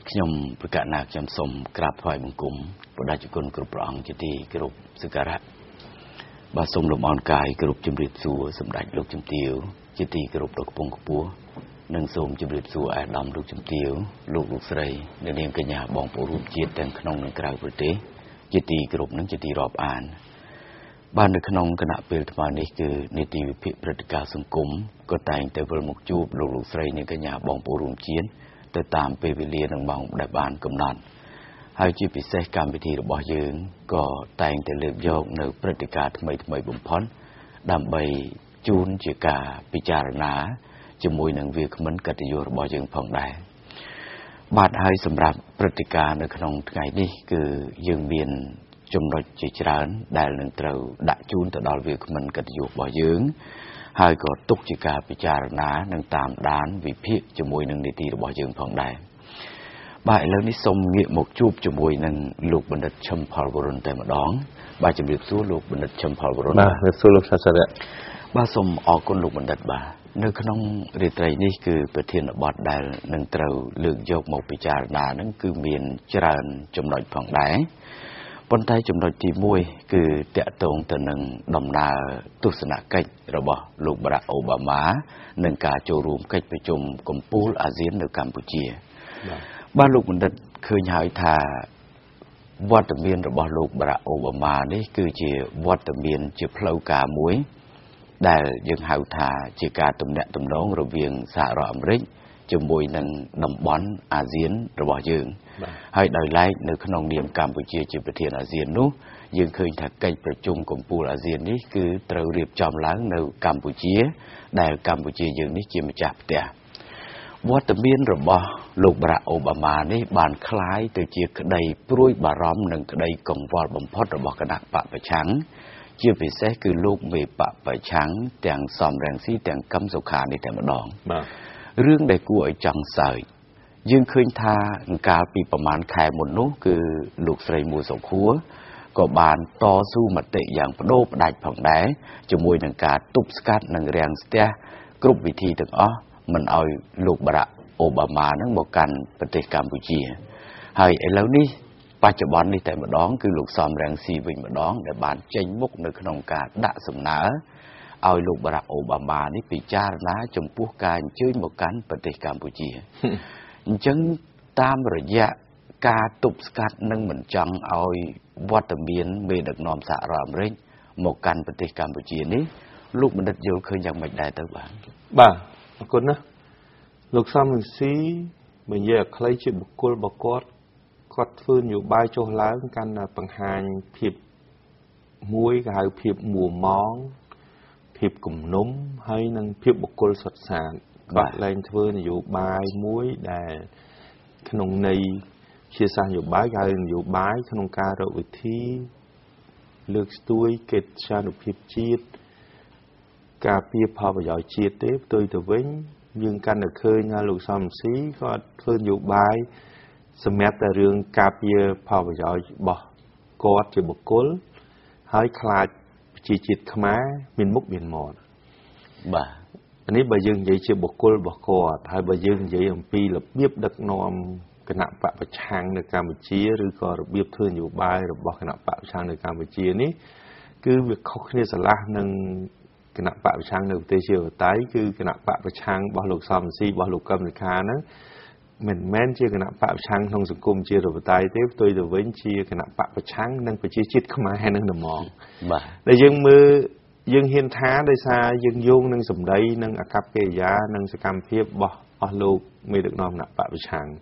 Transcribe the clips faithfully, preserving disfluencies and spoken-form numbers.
ខ្ញុំប្រកាសណាខ្ញុំសូមក្រាបថ្វាយបង្គំព្រះដាជគុណគ្រប់ព្រះអង្គជាទីគោរពសក្ការៈបាទសូមលំអរកាយគោរពជំរាបសួរសម្ដេចលោកជំទាវជាទីគោរពដ៏ខ្ពង់ខ្ពស់និងសូមជម្រាបសួរអាដាមលោកជំទាវលោកលោកស្រីនិងនាងកញ្ញាបងប្អូនរួមជាតិទាំងក្នុងនិងក្រៅប្រទេសជាទីគោរពនិងជាទីរាប់អានបាននៅក្នុងគណៈពេលថ្មនេះគឺនីតិវិភាគព្រឹត្តិការណ៍សង្គមក៏តែងតែវិលមកជួបលោកលោកស្រីនិងកញ្ញាបងប្អូនរួមជាតិទៅតាមពេលវេលានិងម៉ោងដែលបានកំណត់ហើយជាពិសេសកម្មវិធីរបស់យើងក៏តែងតែលើកយកនៅព្រឹត្តិការណ៍ថ្មីថ្មីបំផុតដើម្បីជូនជាការពិចារណាជាមួយនឹងវាគ្មិនកិត្តិយសរបស់យើងផងដែរបាទហើយសម្រាប់ព្រឹត្តិការណ៍នៅក្នុងថ្ងៃនេះគឺយើងមានចំណុចជាច្រើនដែលនឹងត្រូវដាក់ជូនទៅដល់វាគ្មិនកិត្តិយសរបស់យើងហើយក៏ទុកជាការពិចារណានិងតាមដានវិភាគជាមួយនឹងនីតិរបស់យើងផងដែរបាទឥឡូវនេះសូមងាកមកជួបជាមួយនឹងលោកបណ្ឌិតឈឹមផលវរុនតែម្ដងបាទជំរាបសួរលោកបណ្ឌិតឈឹមផលវរុនបាទជំរាបសួរលោកសាស្ត្រៈបាទសូមអរគុណលោកបណ្ឌិតបាទនៅក្នុងរាត្រីនេះគឺប្រធានបទដែលនឹងត្រូវលើកយកមកពិចារណាហ្នឹងគឺមានច្រើនចំណុចផងដែរប៉ុន្តែចំណុចទីមួយគឺតាក់ទងទៅនឹងដំណើរទស្សនកិច្ចរបស់លោកបារ៉ាក់អូបាម៉ានិងការចូលរួមកិច្ចប្រជុំកំពូលអាស៊ាននៅកម្ពុជាបាទលោកបណ្ឌិតឃើញហើយថាវត្តមានរបស់លោកបារ៉ាក់អូបាម៉ានេះគឺជាវត្តមានជាផ្លូវការមួយដែលយើងហៅថាជាការទំនាក់ទំនងរវាងសហរដ្ឋអាមេរិកជាមួយនឹងតំបន់អាស៊ានរបស់យើងហើយដោយឡែកនៅក្នុងនាមកម្ពុជាជាប្រធានអាស៊ាននោះយើងឃើញថាកិច្ចប្រជុំកំពូលអាស៊ាននេះគឺត្រូវរៀបចំឡើងនៅកម្ពុជាដែលកម្ពុជាយើងនេះជាម្ចាស់ផ្ទះវត្តមានរបស់លោកបារ៉ាក់អូបាម៉ានេះបានคล้ายទៅជាក្តីព្រួយបារម្ភនិងក្តីកង្វល់បំផុតរបស់គណៈបកប្រឆាំងជាពិសេសគឺលោកមេបកប្រឆាំងទាំងសំរងស៊ីទាំងកឹមសុខានេះតែម្ដងបាទរឿងដែលគួរឲ្យចង់សើចយើងឃើញថាកាលពីប្រមាណខែមុននោះគឺលោកស្រីមួសុខួរក៏បានតស៊ូមតិយ៉ាងបដូរផ្ដាច់ផងដែរជាមួយនឹងការទប់ស្កាត់និងរាំងស្ទះគ្រប់វិធីទាំងអស់មិនឲ្យលោកបារ៉ាក់អូបាម៉ានឹងមកកាន់ប្រទេសកម្ពុជាហើយឥឡូវនេះបច្ចុប្បន្ននេះតែម្ដងគឺលោកសំរងស៊ីវិញម្ដងដែលបានចេញមុខនៅក្នុងការដាក់សំណើឲ្យលោកបារ៉ាក់អូបាម៉ានេះពិចារណាចំពោះការអញ្ជើញមកកាន់ប្រទេសកម្ពុជាអញ្ចឹងតាមរយៈការទប់ស្កាត់និងមិនចង់ឲ្យវត្តមានមេដឹកនាំសហរដ្ឋអាមេរិកមកកាន់ប្រទេសកម្ពុជានេះលោកបណ្ឌិតយល់ឃើញយ៉ាងម៉េចដែរទៅបាទបាទអរគុណណាលោកសំរងស៊ីបើនិយាយឲ្យខ្លីជាបុគ្គលបកគាត់គាត់ធ្វើនយោបាយចុះឡើងកាន់តែបង្ហាញភាពមួយគេហៅភាពមួម៉ងភាពគំនុំហើយនិងភាពបុគ្គលសុទ្ធសាធគាត់ឡើងធ្វើនយោបាយមួយដែលក្នុងន័យជាសាស្ត្រនយោបាយគេហៅនយោបាយក្នុងការរកវិធីលើកស្ទួយកិត្យានុភាពជាតិការពារផលប្រយោជន៍ជាតិទេផ្ទុយទៅវិញយើងកាន់តែឃើញថាលោកសំរងស៊ីគាត់ធ្វើនយោបាយសម្រាប់តែរឿងការពារផលប្រយោជន៍របស់គាត់ជាបុគ្គលហើយខ្លាចប្រជាជាតិខ្មែរមានមុខមានមាត់បាទនេះបើយើងនិយាយជាបុគ្គលរបស់គាត់ហើយបើយើងនិយាយអំពីរបៀបដឹកនាំគណៈបកប្រឆាំងនៅកម្ពុជាឬក៏របៀបធ្វើនយោបាយរបស់គណៈបកប្រឆាំងនៅកម្ពុជានេះគឺវាខុសគ្នាស្រឡះនឹងគណៈបកប្រឆាំងនៅប្រទេសជាបតៃគឺគណៈបកប្រឆាំងរបស់លោកសំរងស៊ីរបស់លោកកឹមសុខាហ្នឹងមិនមែនជាគណៈបកប្រឆាំងក្នុងសង្គមជារបតៃទេផ្ទុយទៅវិញជាគណៈបកប្រឆាំងនិងប្រជាជាតិខ្មែរនឹងតែហ្មងបាទដែលយើងមើលយើងហ៊ានថាដោយសារយើងយោងនឹងសម្ដីនិងអកប្បកិរិយានិងសកម្មភាពរបស់អស់លោកមេដឹកនាំគណៈបកប្រឆាំង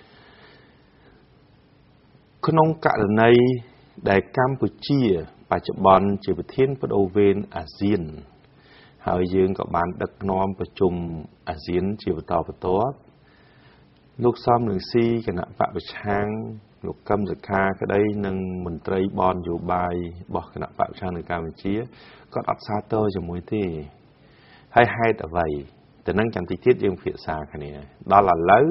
ក្នុងករណីដែលកម្ពុជាបច្ចុប្បន្នជាប្រធានបដូវវេនអាស៊ានហើយយើងក៏បានដឹកនាំប្រជុំអាស៊ានជាបន្តបន្ទាប់លោកសំរងស៊ីគណៈបកប្រឆាំងលោកកឹមសុខាក្តីនិងមន្ត្រីបនយោបាយរបស់គណៈបកប្រឆាំងនៅកម្ពុជាគាត់អត់សាទរជាមួយទេហើយហេតុអ្វីទៅនឹងចាំតិចទៀតយើងពិភាក្សាគ្នាដល់ឥឡូវ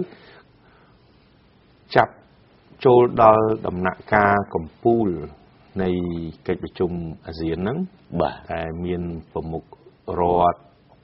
ចាប់ចូលដល់ដំណាក់កាលកម្ពុជានៃកិច្ចប្រជុំអាស៊ានហ្នឹងបាទតែមានប្រមុខរដ្ឋ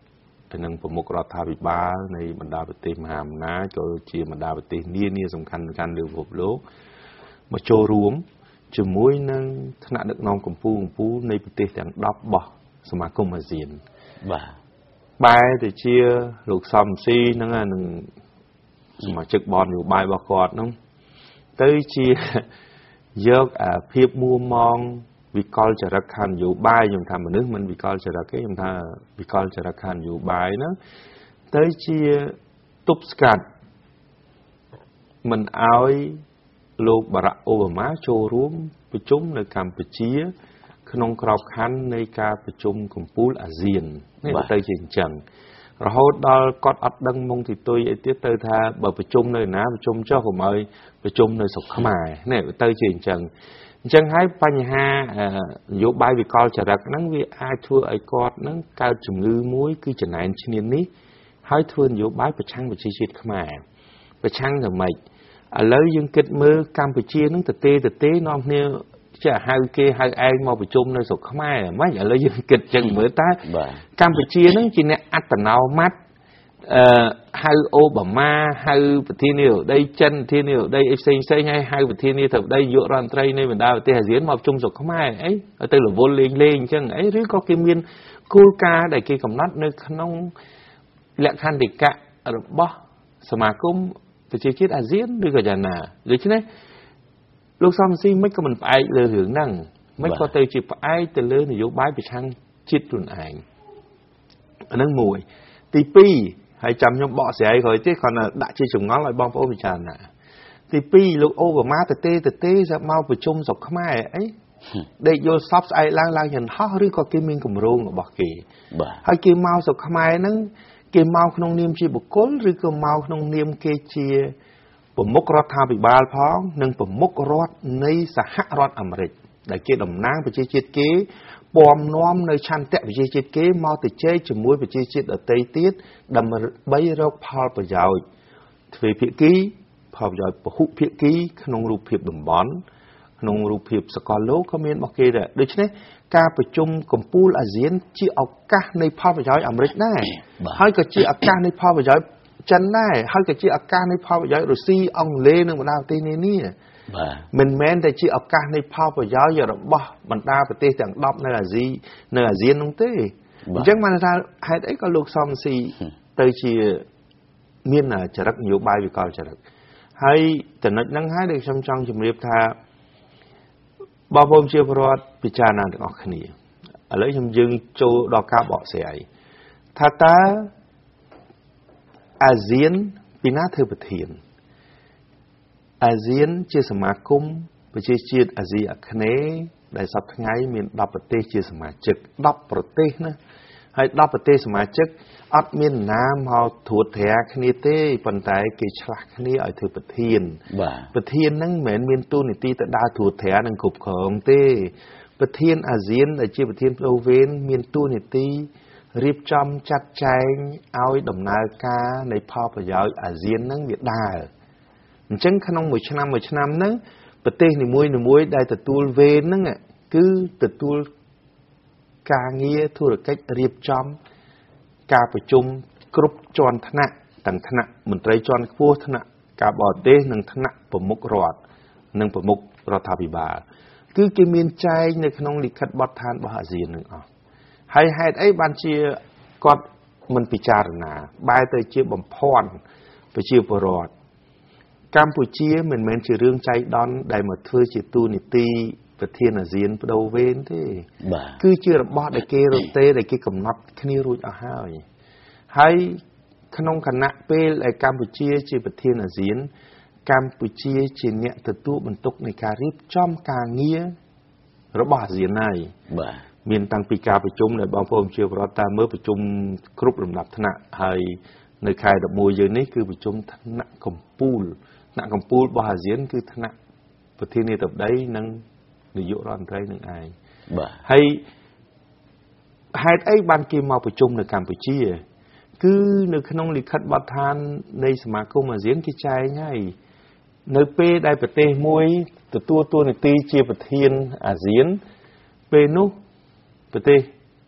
នឹងប្រមុខរដ្ឋាភិបាលនៃបណ្ដាប្រទេសមហាអំណាចក៏ជាបណ្ដាប្រទេសនានាសំខាន់ៗលើពិភពលោកមកចូលរួមជាមួយនឹងថ្នាក់ដឹកនាំកម្ពុជាកម្ពុជានៃប្រទេសទាំងដប់របស់សមាគមអាស៊ានបាទបែរទៅជាលោកសំស៊ីហ្នឹងនឹងសមាជិកបននយោបាយរបស់គាត់ហ្នឹងទៅជាយកអាភាពមួម៉ងវិកលចរិតខាងនយោបាយខ្ញុំថាមនុស្សមិនវិកលចរិតទេខ្ញុំថាវិកលចរិតខាងនយោបាយហ្នឹងទៅជាទប់ស្កាត់មិនអោយលោកបារ៉ាក់អូបាម៉ាចូលរួមប្រជុំនៅកម្ពុជាក្នុងក្របខ័ណ្ឌនៃការប្រជុំកម្ពុជាអាស៊ាននេះទៅជាអញ្ចឹងរហូតដល់គាត់អត់ដឹងមុងទីទុយអីទៀតទៅថាបើប្រជុំនៅណាប្រជុំចុះកុំឲ្យប្រជុំនៅស្រុកខ្មែរនេះទៅជាអញ្ចឹងអញ្ចឹងហើយបញ្ហានយោបាយវិកលចរិតហ្នឹងវាអាចធ្វើឲ្យគាត់ហ្នឹងកើតជំងឺមួយគឺចំណែនឈ្នានីសហើយធ្វើនយោបាយប្រឆាំងប្រជាជាតិខ្មែរប្រឆាំងទៅម៉េចឥឡូវយើងគិតមើលកម្ពុជាហ្នឹងតទេតទេនាំគ្នាចេះហៅគេហៅឯងមកប្រជុំនៅស្រុកខ្មែរហ្មងឥឡូវយើងគិតចឹងមើលតើកម្ពុជាហ្នឹងជាអ្នកអត្តនោម័តអឺហៅអូបាម៉ាហៅប្រធានាធិបតីចិនប្រធានាធិបតីអីផ្សេងផ្សេងហើយហៅប្រធានាធិបតីយុរដ្ឋមន្ត្រីនៃបណ្ដាប្រទេសអាស៊ានមកប្រជុំស្រុកខ្មែរអីទៅរវល់លេងលេងអញ្ចឹងអីឬក៏គេមានគោលការណ៍ដែលគេកំណត់នៅក្នុងលក្ខន្តិកៈរបស់សមាគមប្រជាជាតិអាស៊ានឬក៏យ៉ាងណាដូច្នេះលោកសំស៊ីមិនក៏មិនផ្អែកលើរឿងហ្នឹងមិនក៏ទៅជាផ្អែកទៅលើនយោបាយប្រឆាំងជាតិខ្លួនឯងអាហ្នឹងមួយទីពីរហើយចាំខ្ញុំបកស្រាយក្រោយទៀតគ្រាន់តែដាក់ជាចម្ងល់ឲ្យបងប្អូនពិចារណាទីពីរលោកអូបាម៉ាទៅទេទៅទេមកប្រជុំស្រុកខ្មែរអីដេកយល់សពស្អែកឡើងឡើងយន្តហោះឬក៏គេមានគម្រោងរបស់គេហើយគេមកស្រុកខ្មែរហ្នឹងគេមកក្នុងនាមជាបុគ្គលឬក៏មកក្នុងនាមគេជាប្រមុខរដ្ឋាភិបាលផងនិងប្រមុខរដ្ឋនៃសហរដ្ឋអាមេរិកដែលគេតំណាងប្រជាជាតិគេពំនាំនៅឆន្ទៈប្រជាជាតិគេមកទៅជែកជាមួយប្រជាជាតិដទៃទៀតដើម្បីរកផលប្រយោជន៍ទ្វេភាគីផលប្រយោជន៍ពហុភាគីក្នុងរូបភាពតំបន់ក្នុងរូបភាពសកលលោកក៏មានរបស់គេដែរដូច្នេះការប្រជុំកម្ពុជាអាស៊ានជាឱកាសនៃផលប្រយោជន៍អាមេរិកដែរហើយក៏ជាឱកាសនៃផលប្រយោជន៍ចិនដែរហើយក៏ជាឱកាសនៃផលប្រយោជន៍រុស្ស៊ីអង់គ្លេសនិងបណ្ដាប្រទេសនានាបាទមិនមែនតែជាឱកាសនៃផលប្រយោជន៍របស់បណ្ដាប្រទេសទាំងដប់នៅអាស៊ីនៅអាស៊ាននោះទេអញ្ចឹងបានថាហេតុអីក៏លោកសំស៊ីទៅជាមានចរិតនយោបាយវិកលចរិតហើយចំណុចហ្នឹងហើយដែលខ្ញុំចង់ជម្រាបថាបងប្អូនជាពលរដ្ឋពិចារណាទាំងអស់គ្នាឥឡូវខ្ញុំយើងចូលដល់ការបកស្រាយថាតើអាស៊ានពីណាធ្វើប្រធានអាស៊ានជាសមាគមប្រជាជាតិអាស៊ីអាគ្នេយ៍ដែលសប្តាហ៍ថ្ងៃមានដប់ប្រទេសជាសមាជិកដប់ប្រទេសណាហើយដប់ប្រទេសសមាជិកអត់មានណាមកត្រួតត្រាគ្នាទេប៉ុន្តែគេឆ្លាស់គ្នាឲ្យធ្វើប្រធានប្រធានហ្នឹងមិនមែនមានតួនាទីទៅដើរត្រួតត្រានិងគ្រប់គ្រងទេប្រធានអាស៊ានដែលជាប្រធានបដូវវេនមានតួនាទីរៀបចំចាត់ចែងឲ្យដំណើរការនៃផលប្រយោជន៍អាស៊ានហ្នឹងវាដើរអញ្ចឹងក្នុងមួយឆ្នាំមួយឆ្នាំហ្នឹងប្រទេសនីមួយនីមួយដែលទទួលវេនហ្នឹងគឺទទួលការងារធុរកិច្ចរៀបចំការប្រជុំគ្រប់ជាន់ថ្នាក់ទាំងថ្នាក់មន្ត្រីជាន់ខ្ពស់ថ្នាក់ការបរទេសនិងថ្នាក់ប្រមុខរដ្ឋនិងប្រមុខរដ្ឋាភិបាលគឺគេមានចែងនៅក្នុងលិខិតបទដ្ឋានរបស់អាស៊ាននឹងអស់ហើយហេតុអីបានជាគាត់មិនពិចារណាបែរទៅជាបំភាន់ប្រជាពលរដ្ឋកម្ពុជាមិនមែនជារឿងចៃដន្យដែលមកធ្វើជាទូនីតិប្រធានអាស៊ានបដូវវេនទេគឺជារបស់ដែលគេរទេដែលគេកំណត់គ្នារួចអស់ហើយហើយក្នុងគណៈពេលដែលកម្ពុជាជាប្រធានអាស៊ានកម្ពុជាជាអ្នកទទួលបន្ទុកនៃការរៀបចំការងាររបស់អាស៊ានហើយបាទមានតាំងពីការប្រជុំដែលបងប្អូនជាប្រវត្តិតាមមើលប្រជុំគ្រប់លំដាប់ថ្នាក់ហើយនៅខែដប់មួយយើងនេះគឺប្រជុំថ្នាក់កម្ពុជាថ្នាក់កម្ពុជារបស់អាស៊ានគឺថ្នាក់ប្រធានាធិបតីនិងនាយករដ្ឋមន្ត្រីនឹងឯងបាទហើយហេតុអីបានគេមកប្រជុំនៅកម្ពុជាគឺនៅក្នុងលិខិតបទដ្ឋាននៃសមាគមអាស៊ានគេចែងហើយនៅពេលដែលប្រទេសមួយទទួលតួនាទីជាប្រធានអាស៊ានពេលនោះប្រទេស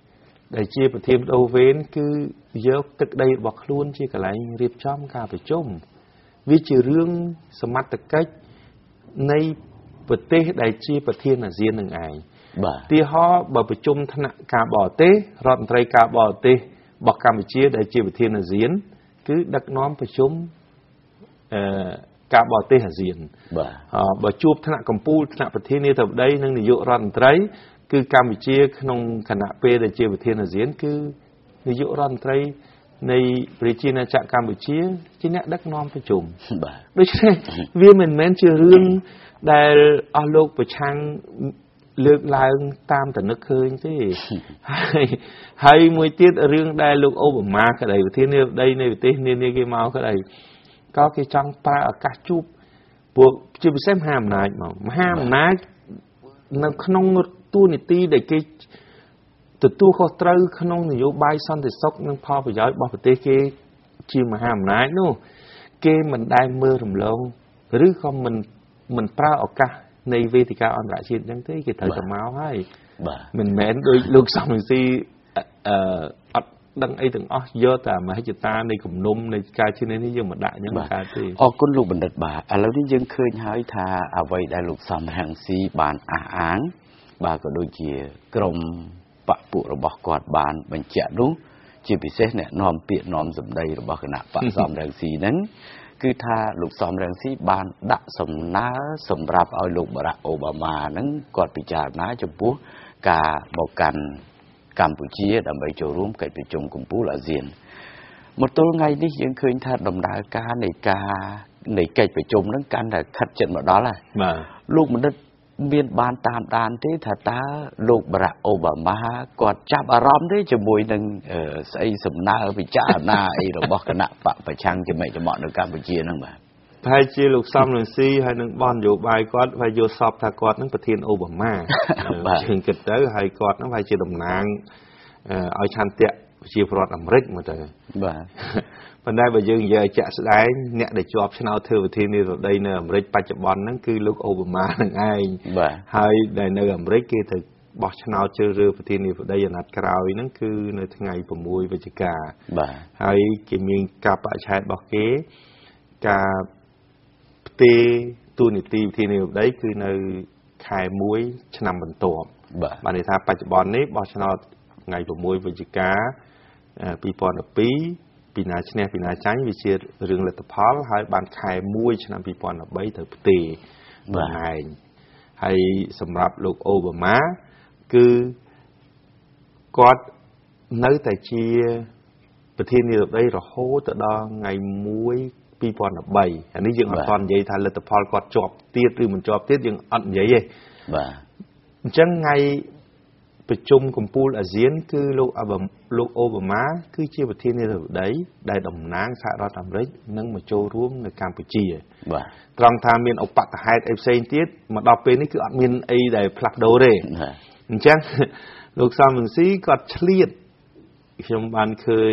ដែលជាប្រធានដូវេនគឺយកទឹកដីរបស់ខ្លួនជាកន្លែងរៀបចំការប្រជុំវាជារឿងសមត្ថកិច្ចនៃប្រទេសដែលជាប្រធានអាស៊ាននឹងឯងបាទទីហោបើប្រជុំថ្នាក់ការបរទេសរដ្ឋមន្ត្រីការបរទេសរបស់កម្ពុជាដែលជាប្រធានអាស៊ានគឺដឹកនាំប្រជុំអឺការបរទេសអាស៊ានបាទបើជួបថ្នាក់កម្ពុជាថ្នាក់ប្រធានាធិបតីនិងនាយករដ្ឋមន្ត្រីគឺកម្ពុជាក្នុងគណៈពេលដែលជាប្រធានអាស៊ានគឺនាយករដ្ឋមន្ត្រីនៃប្រជាណាចក្រកម្ពុជាជាអ្នកដឹកនាំប្រជុំបាទដូច្នេះវាមិនមែនជារឿងដែលអស់លោកប្រឆាំងលើកឡើងតាមតនឹកឃើញទេហើយហើយមួយទៀតរឿងដែលលោកអូបាម៉ាក្តីប្រធានាធិបតីនៃប្រទេសនានាគេមកក្តីក៏គេចង់ប្រើឱកាសជួបពួកជាពិសេសមហាអំណាចមកមហាអំណាចនៅក្នុងទូនីតិដែលគេទទួលខុសត្រូវក្នុងនយោបាយសន្តិសុខនិងផលប្រយោជន៍របស់ប្រទេសគេជាមហាអំណាចនោះគេមិនដែលមើលរំលងឬក៏មិនមិនប្រើឱកាសនៃវេទិកាអន្តរជាតិអញ្ចឹងទេគេត្រូវតែមកហើយបាទមិនមែនដោយលោកសំរងស៊ីអឺអត់ដឹងអីទាំងអស់យកតែមហិច្ឆតានៃគំនុំនៃការជឿនេះយើងមិនដាក់អញ្ចឹងកើតទេអរគុណលោកបណ្ឌិតបាទឥឡូវនេះយើងឃើញហើយថាអ្វីដែលលោកសំរងស៊ីបានអះអាងបាទក៏ដូចជាក្រមបកពួករបស់គាត់បានបញ្ជាក់នោះជាពិសេសអ្នកនាំពាក្យនាំសម្ដីរបស់គណៈបកសំរងស៊ីហ្នឹងគឺថាលោកសំរងស៊ីបានដាក់សំណើសម្រាប់ឲ្យលោកបារ៉ាក់អូបាម៉ាហ្នឹងគាត់ពិចារណាចំពោះការមកកាន់កម្ពុជាដើម្បីចូលរួមកិច្ចប្រជុំកំពូលអាស៊ានមកទល់ថ្ងៃនេះយើងឃើញថាដំណើរការនៃការនៃកិច្ចប្រជុំហ្នឹងកាន់តែខិតជិតមកដល់ហើយបាទលោកបណ្ឌិតមានបានតាមដានទេថាតើលោកបារ៉ាក់អូបាម៉ាគាត់ចាប់អារម្មណ៍ទេជាមួយនឹងស្អីសំណើពិចារណាអីរបស់គណៈបកប្រឆាំងជាមេចំអកនៅកម្ពុជាហ្នឹងបាទប្រហែលជាលោកសំរងស៊ីហើយនឹងបនយោបាយគាត់វាយល់សពថាគាត់នឹងប្រធានអូបាម៉ាបាទជាងគិតទៅហើយគាត់នឹងវាជាតំណាងឲ្យឆន្ទៈប្រជាពលរដ្ឋអាមេរិកមកទៅបាទប៉ុន្តែបើយើងនិយាយជាក់ស្ដែងអ្នកដែលជាប់ឆ្នោតធ្វើប្រធានាធិបតីនៅអាមេរិកបច្ចុប្បន្នហ្នឹងគឺលោកអូបាម៉ានឹងឯងបាទហើយដែលនៅអាមេរិកគេទៅបោះឆ្នោតជ្រើសរើសប្រធានាធិបតីអាណត្តិក្រោយហ្នឹងគឺនៅថ្ងៃប្រាំមួយវិច្ឆិកាបាទហើយគេមានការបដិឆេទរបស់គេការផ្ទេរតួនាទីប្រធានាធិបតីគឺនៅខែមួយឆ្នាំបន្ទាប់បាទបានន័យថាបច្ចុប្បន្ននេះបោះឆ្នោតថ្ងៃប្រាំមួយវិច្ឆិកាពីរពាន់ដប់ពីរពីណាឈ្នះពីណាចាញ់វាជារឿងលទ្ធផលហើយបានខែមួយឆ្នាំពីរពាន់ដប់បីទៅផ្ទេរបង្ហាញហើយសម្រាប់លោកអូបាម៉ាគឺគាត់នៅតែជាប្រធានាធិបតីរហូតទៅដល់ថ្ងៃមួយពីរពាន់ដប់បីអានេះយើងអត់ទាន់និយាយថាលទ្ធផលគាត់ជាប់ទៀតឬមិនជាប់ទៀតយើងអត់និយាយទេបាទអញ្ចឹងថ្ងៃប្រជុំកំពូលអាស៊ានគឺលោកលោកអូបាម៉ាគឺជាប្រធានាធិបតីដែលតំណាងសហរដ្ឋអាមេរិកនឹងមកចូលរួមនៅកម្ពុជាបាទត្រង់ថាមានឧបតហេតុអីផ្សេងទៀតមកដល់ពេលនេះគឺអត់មានអីដែលផ្លាស់ប្ដូរទេអញ្ចឹងលោកសំរងស៊ីគាត់ឆ្លៀតខ្ញុំបានឃើញ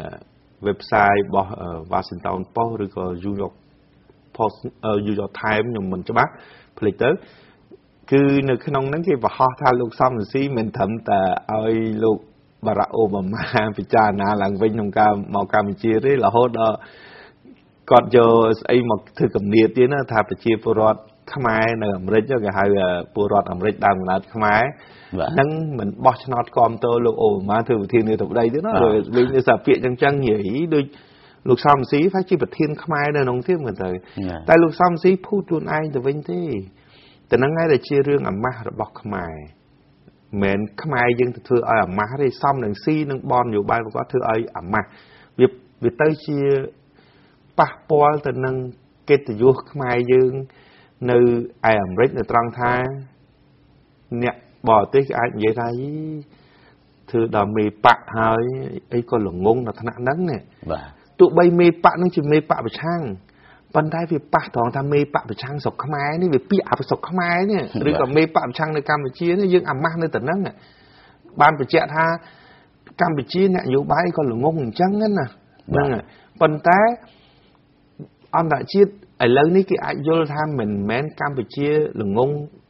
website របស់ Washington Post ឬក៏ New York Post New York Times ខ្ញុំមិនច្បាស់ភ្លេចទៅគឺនៅក្នុងហ្នឹងគេបង្ហោះថាលោកសំរងស៊ីមិនត្រឹមតែឲ្យលោកបារ៉ាក់អូបាម៉ាពិចារណាឡើងវិញក្នុងការមកកម្ពុជាទេរហូតដល់គាត់យកស្អីមកធ្វើគំនាបទៀតណាថាប្រជាពលរដ្ឋខ្មែរនៅអាមេរិកគេហៅពលរដ្ឋអាមេរិកដើមកំណើតខ្មែរហ្នឹងមិនបោះឆ្នោតគាំទ្រលោកអូបាម៉ាធ្វើប្រធានាធិបតីទេណាដូចនេះសារពាក្យអញ្ចឹងនិយាយដូចលោកសំរងស៊ីថាជាប្រធានខ្មែរនៅក្នុងទៀតមើលទៅតែលោកសំរងស៊ីភូតខ្លួនឯងទៅវិញទេតែហ្នឹងហើយដែលជារឿងអាម៉ាស់របស់ខ្មែរមិនខ្មែរយើងទៅធ្វើឲ្យអាម៉ាស់ទេសំនឹងស៊ីនឹងបននយោបាយរបស់គាត់ធ្វើឲ្យអាម៉ាស់វាវាទៅជាប៉ះពាល់ទៅនឹងកិត្តិយសខ្មែរយើងនៅឯអាមេរិកនៅត្រង់ថាអ្នកបរទេសគេអាចនិយាយថាធ្វើដល់មេបកហើយអីក៏ល្ងងដល់ថ្នាក់ហ្នឹងណាបាទទោះបីមេបកហ្នឹងជាមេបកប្រឆាំងប៉ុន្តែវាប៉ះត្រង់ថាមេបកប្រឆាំងស្រុកខ្មែរនេះវាពាក្យអបស្រុកខ្មែរនេះឬក៏មេបកប្រឆាំងនៅកម្ពុជានេះយើងអាម៉ាស់នៅតែហ្នឹងបានបញ្ជាក់ថាកម្ពុជាអ្នកនយោបាយក៏ល្ងងអញ្ចឹងណាហ្នឹងប៉ុន្តែអន្តរជាតិឥឡូវនេះគេអាចយល់ថាមិនមែនកម្ពុជាល្ងង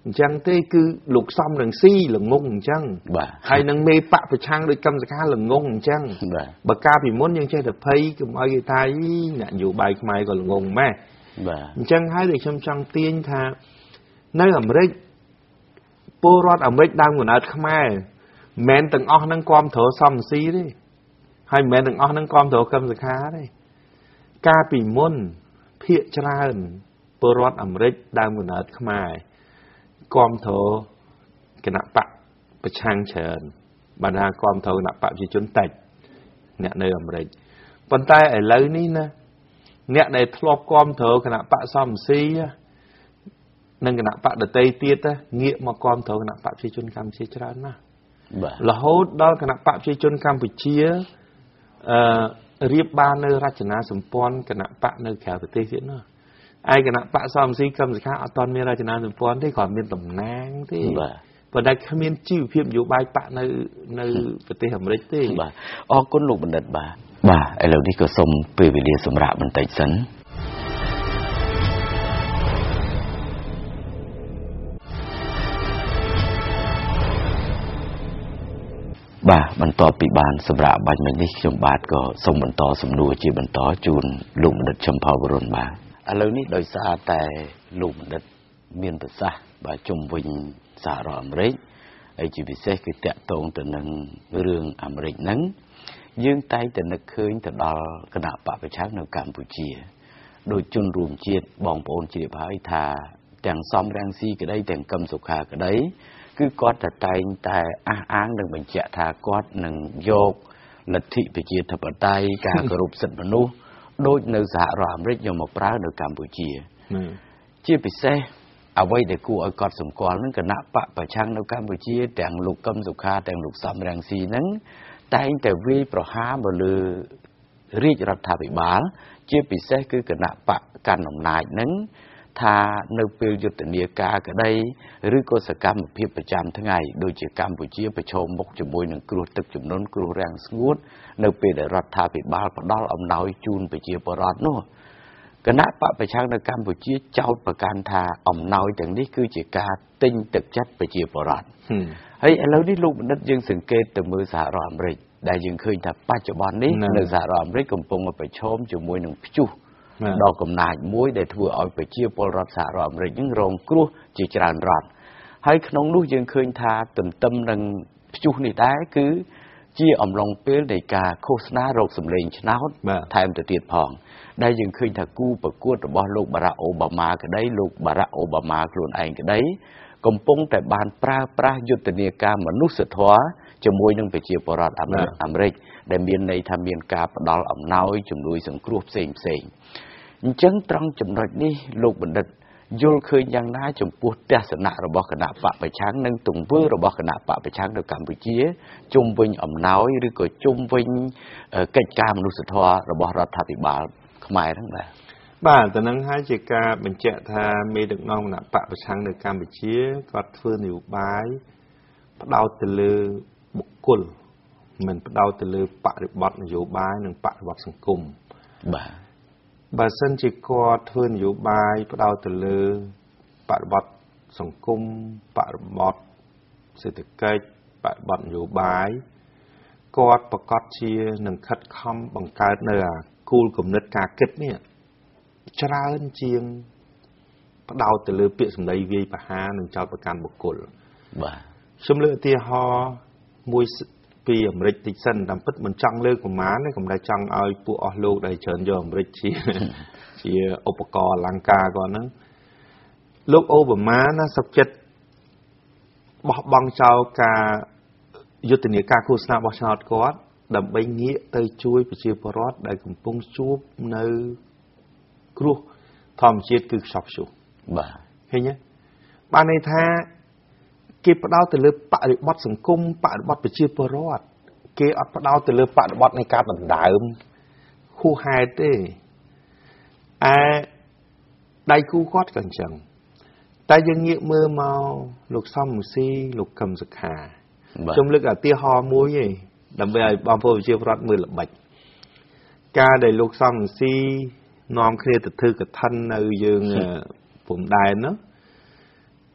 chẳng thế cứ lục xong đằng si là ngông chẳng hay năng mê bạ phải trang đôi cầm ra là ngông chẳng bà ca bị muốn nhưng chơi được thấy cái mọi người ta nè dù bài mai còn là ngông mẹ chẳng hay được trong trong tiên tha nơi ở đây bố rót ở đây đang nguồn ớt khmer mẹn từng óc năng com thở xong si đấy hay mẹn từng óc năng com thở cầm ra đấy ca bị muốn phía tràn bố rót ở đây đang nguồn ớt khmer com thổ cái nạp bạc bạch trang trần bà đa com thổ nạp bạc chỉ chốn tạch nè nơi ở đây phần tay ở lấy ní nè nè này thọp com thổ cái nạp bạc xong xí nên cái nạp bạc được tây tiết á nghĩa mà com thổ cái nạp bạc chỉ chốn cam chỉ trơn na là hốt đó cái nạp bạc chỉ chốn cam bị chia riệp ba nơi ra chấn sum pon cái nạp bạc nơi khéo từ tây tiết nữa ai cái nạp bạ xóm xí cầm gì khác ở toàn miền ra cho nên chúng con thế còn miền tầm nang thế và đây cái miền chịu phim dụ bài bạ nơi nơiประเทศอเมริกาthế bà ở con lục bình đất bà bà ai lâu đi cửa sông về về liền sông rạ bình tây sấn bà bình to bị bàn sông rạ bạch mình đi trong bát có sông bình to sông nuôi chỉ bình to chun lục bình đất chấm phao bồn bà à lâu ní đôi xa tại lục đất miền đất xa và chung vinh xa rõ Amerik ấy chỉ vì xe cái tẹt tôn từ nâng rương Amerik nắng dương tay từ nâng khơi từ đó cái nào bạ phải sáng nơi Campuchia đôi chung rùm chiết bong bồn chỉ phải thà tàng xóm đang si cái đấy tàng cầm sục hà cái đấy cứ có thật tay tay á áng đừng mình chạy thà có nâng dột lật thị phải chia thập ở tay cả cái rụp sật mà nu đôi nơi xã rõ Amerik do một prá nơi Campuchia chia bị xe à vậy để cụ ở cọt sủng quan nó cái nạp bạ phải trang nơi Campuchia tàng lục cầm sục hà tàng lục xóm đang si nắng tayแต่วิประหารบลือรีจรัฐบิบาลเชื่อปิเสคือขณะปะการนำนายนั้นถ้าในเปลยุติเนียกาก็ได้หรือก็สกรรมเพียบประจำทั้งไงโดยจากกัมพูชีไปชมบกจมวยหนึ่งกลัวตึกจุดนั้นกลัวแรงสงุดในเปลรัฐบิบาลพอดอลอมนายจูนไปเจียปรอดนู้คณะปะประชาในกัมพูชีเจ้าประการทาอมนายอย่างนี้คือจากการติ้งตึกจัดไปเจียปรอดเฮ้ยแล้วนี่ลูกมันยังสังเกตแต่มือสหรัฐอเมริกได้ยังเคยทำปัจจุบันนี้ในสหรัฐอเมริกกำลังมาไปชมจุดมวยหนึ่งพิจูดอกกำนัดมวยได้ทั่วเอาไปเชี่ยวพลรัฐสหรัฐอเมริกยังรองครัวจีจานรัฐให้ขนมลูกยังเคยทาตุ่มต้มหนึ่งพิจูนี่ได้คือเชี่ยอมลงเปรี้ยวในกาโฆษณาโรคสำเร็จชนะไทม์ตัวเตียดพองได้ยังเคยทากู้ประกวดบอลลูกบารักโอบามาก็ได้ลูกบารักโอบามาคนเองก็ได้กำปงแต่บานปลาปลายุติเนียกามนุษย์ทว่าจะมวยนึงไปเชี่ยวปรอดอเมริกได้เมียนในทำเมียนกาปดอลอมน้อยจุ่มลุยสังครูเสียงเสียงจังตรังจุ่มรอยนี่ลูกบันดโยลเคยยังน้าจุ่มปูเตสนาระบบขณะปะไปช้างนั่งตุงเพื่อระบบขณะปะไปช้างโดยกัมพูชีจุ่มวิญอมน้อยหรือก็จุ่มวิญกิจการมนุษย์ทว่าระบบรัฐบิบาลขมายทั้งหลายบ้านแต่นั่งให้เจกาเป็นเจตามีดึกน้องหนักปะประชังในการไปเชี่ยก็เฟื่องอยู่บายดาวตะลือบุกกุลเหมือนดาวตะลือปะริบัตอยู่บายหนึ่งปะริบัตสังคมบ้าบ้านเส้นจิกอเฟื่องอยู่บายดาวตะลือปะริบัตสังคมปะริบัตเศรษฐกิจปะริบัตอยู่บายกอดประกอบเชี่ยหนึ่งคัดคำบังการเนื้อคูลกลุ่มเนื้อกาเก็ตเนี่ยชราเอินเจียงดาวตะลือเปียสมัยวีปะฮาหนึ่งเจ้าประการบุกกุลบ้าสมเลือตีฮอมวยปีอเมริกติสันดำพัดมันจังเลือกของม้าเนี่ยผมได้จังเอาปูออโลกได้เชิญโยมอเมริกชีชีอุปกรณ์ลังกาก่อนนั้นลูกโอแบบม้านะสับเจ็ดบอกบังเจ้ากายุติเนียกาโฆษณาบอกชาวกอดดำใบเงี้ยเตยช่วยไปเชียร์ปรอดได้กำปงชูบในครูทอมเชียร์คือชอบชูบ้าเห็นไหมบ้านในแท้เก็บดาวแต่เลือปะริบัตสังคมปะริบัตไปเชี่ยวปรอดเก็บดาวแต่เลือปะริบัตในการบันดาลคู่ไฮเต้ไอ้ได้คู่คอดกันจังแต่ยังเงี้ยมือเมาลูกซ้ำซีลูกกำสักหาจมลึกอ่ะเตี้ยฮอมุ้ยดำไปบอมโฟเชี่ยวปรอดมือหลับบัดการได้ลูกซ้ำซีนอมเคลียร์แต่ถือกับท่านในยืงผมได้เนาะ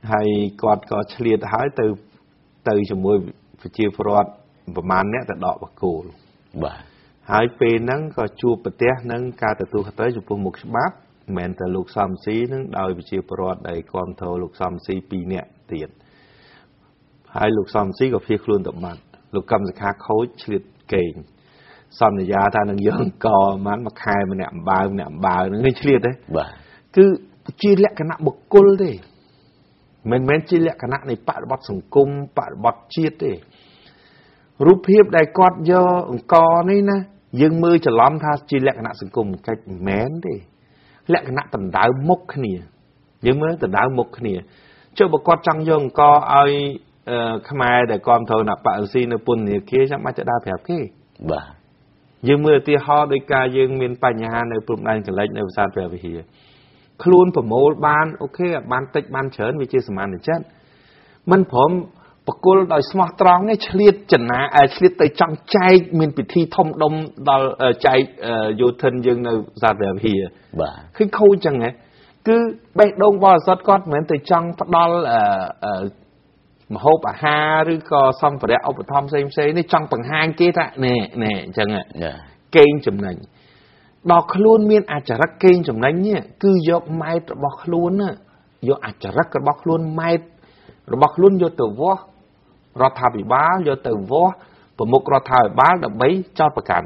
ហើយគាត់ក៏ឆ្លៀតហើយទៅទៅជាមួយប្រជាពលរដ្ឋប្រមាណអ្នកទៅដកបកគោលបាទហើយពេលហ្នឹងក៏ជួបប្រទះនឹងការទទួលខុសត្រូវចំពោះមុខច្បាប់មិនមែនតែលោកសំស៊ីនឹងដោយប្រជាពលរដ្ឋដែលគាំទ្រលោកសំស៊ីពីរនាក់ទៀតហើយលោកសំស៊ីក៏ភៀសខ្លួនទៅបាត់លោកកម្មសខាខូចឆ្លៀតកេងសន្យាថានឹងយកអង្គមិនមួយខែម្នាក់អំបើម្នាក់អំបើនឹងឆ្លៀតទេបាទគឺជាលក្ខណៈបុគ្គលទេមិនមែនជាលក្ខណៈនៃបរិបទសង្គមបរិបទជាតិទេរូបភាពដែលគាត់យកអង្គនេះណាយើងមើលច្រឡំថាជាលក្ខណៈសង្គមកិច្ចមិនមែនទេលក្ខណៈដណ្ដើមមុខគ្នាយើងមើលដណ្ដើមមុខគ្នាចុះបើគាត់ចង់យកអង្គឲ្យខ្មែរដែលគាំទ្រអ្នកបកស៊ីនៅពន្ធនាគារចាំបាច់ទៅដើរប្រាប់គេបាទយើងមើលឧទាហរណ៍ដោយការយើងមានបញ្ហានៅព្រំដែនកលិចនៅប្រាសាទព្រះវិហារខ្លួនប្រមូលបានអូខេបានតិចបានច្រើនវាជាសមានចិត្តមិនព្រមបកគលដោយស្មោះត្រង់នេះឆ្លៀតចំណាឆ្លៀតទៅចង់ចែកមានពិធីធំដុំដល់ចែកយោធិនយើងនៅប្រាសាទព្រះវិហារបាទឃើញខូចចឹងហ៎គឺបេះដូងបរិសុទ្ធគាត់មិនមែនទៅចង់ផ្ដល់ម្ហូបអាហារឬក៏សម្ភារៈឧបត្ថម្ភផ្សេងផ្សេងនេះចង់បង្ហាញគេថាណែណែអញ្ចឹងកេងចំណេញដល់ខ្លួនមានអចរិតកេងចំណេញនេះគឺយកម៉ែត្ររបស់ខ្លួនយកអចរិតរបស់ខ្លួនម៉ែត្ររបស់ខ្លួនយកទៅវាស់រដ្ឋាភិបាលយកទៅវាស់ប្រមុខរដ្ឋាភិបាលដើម្បីចោទប្រកាន់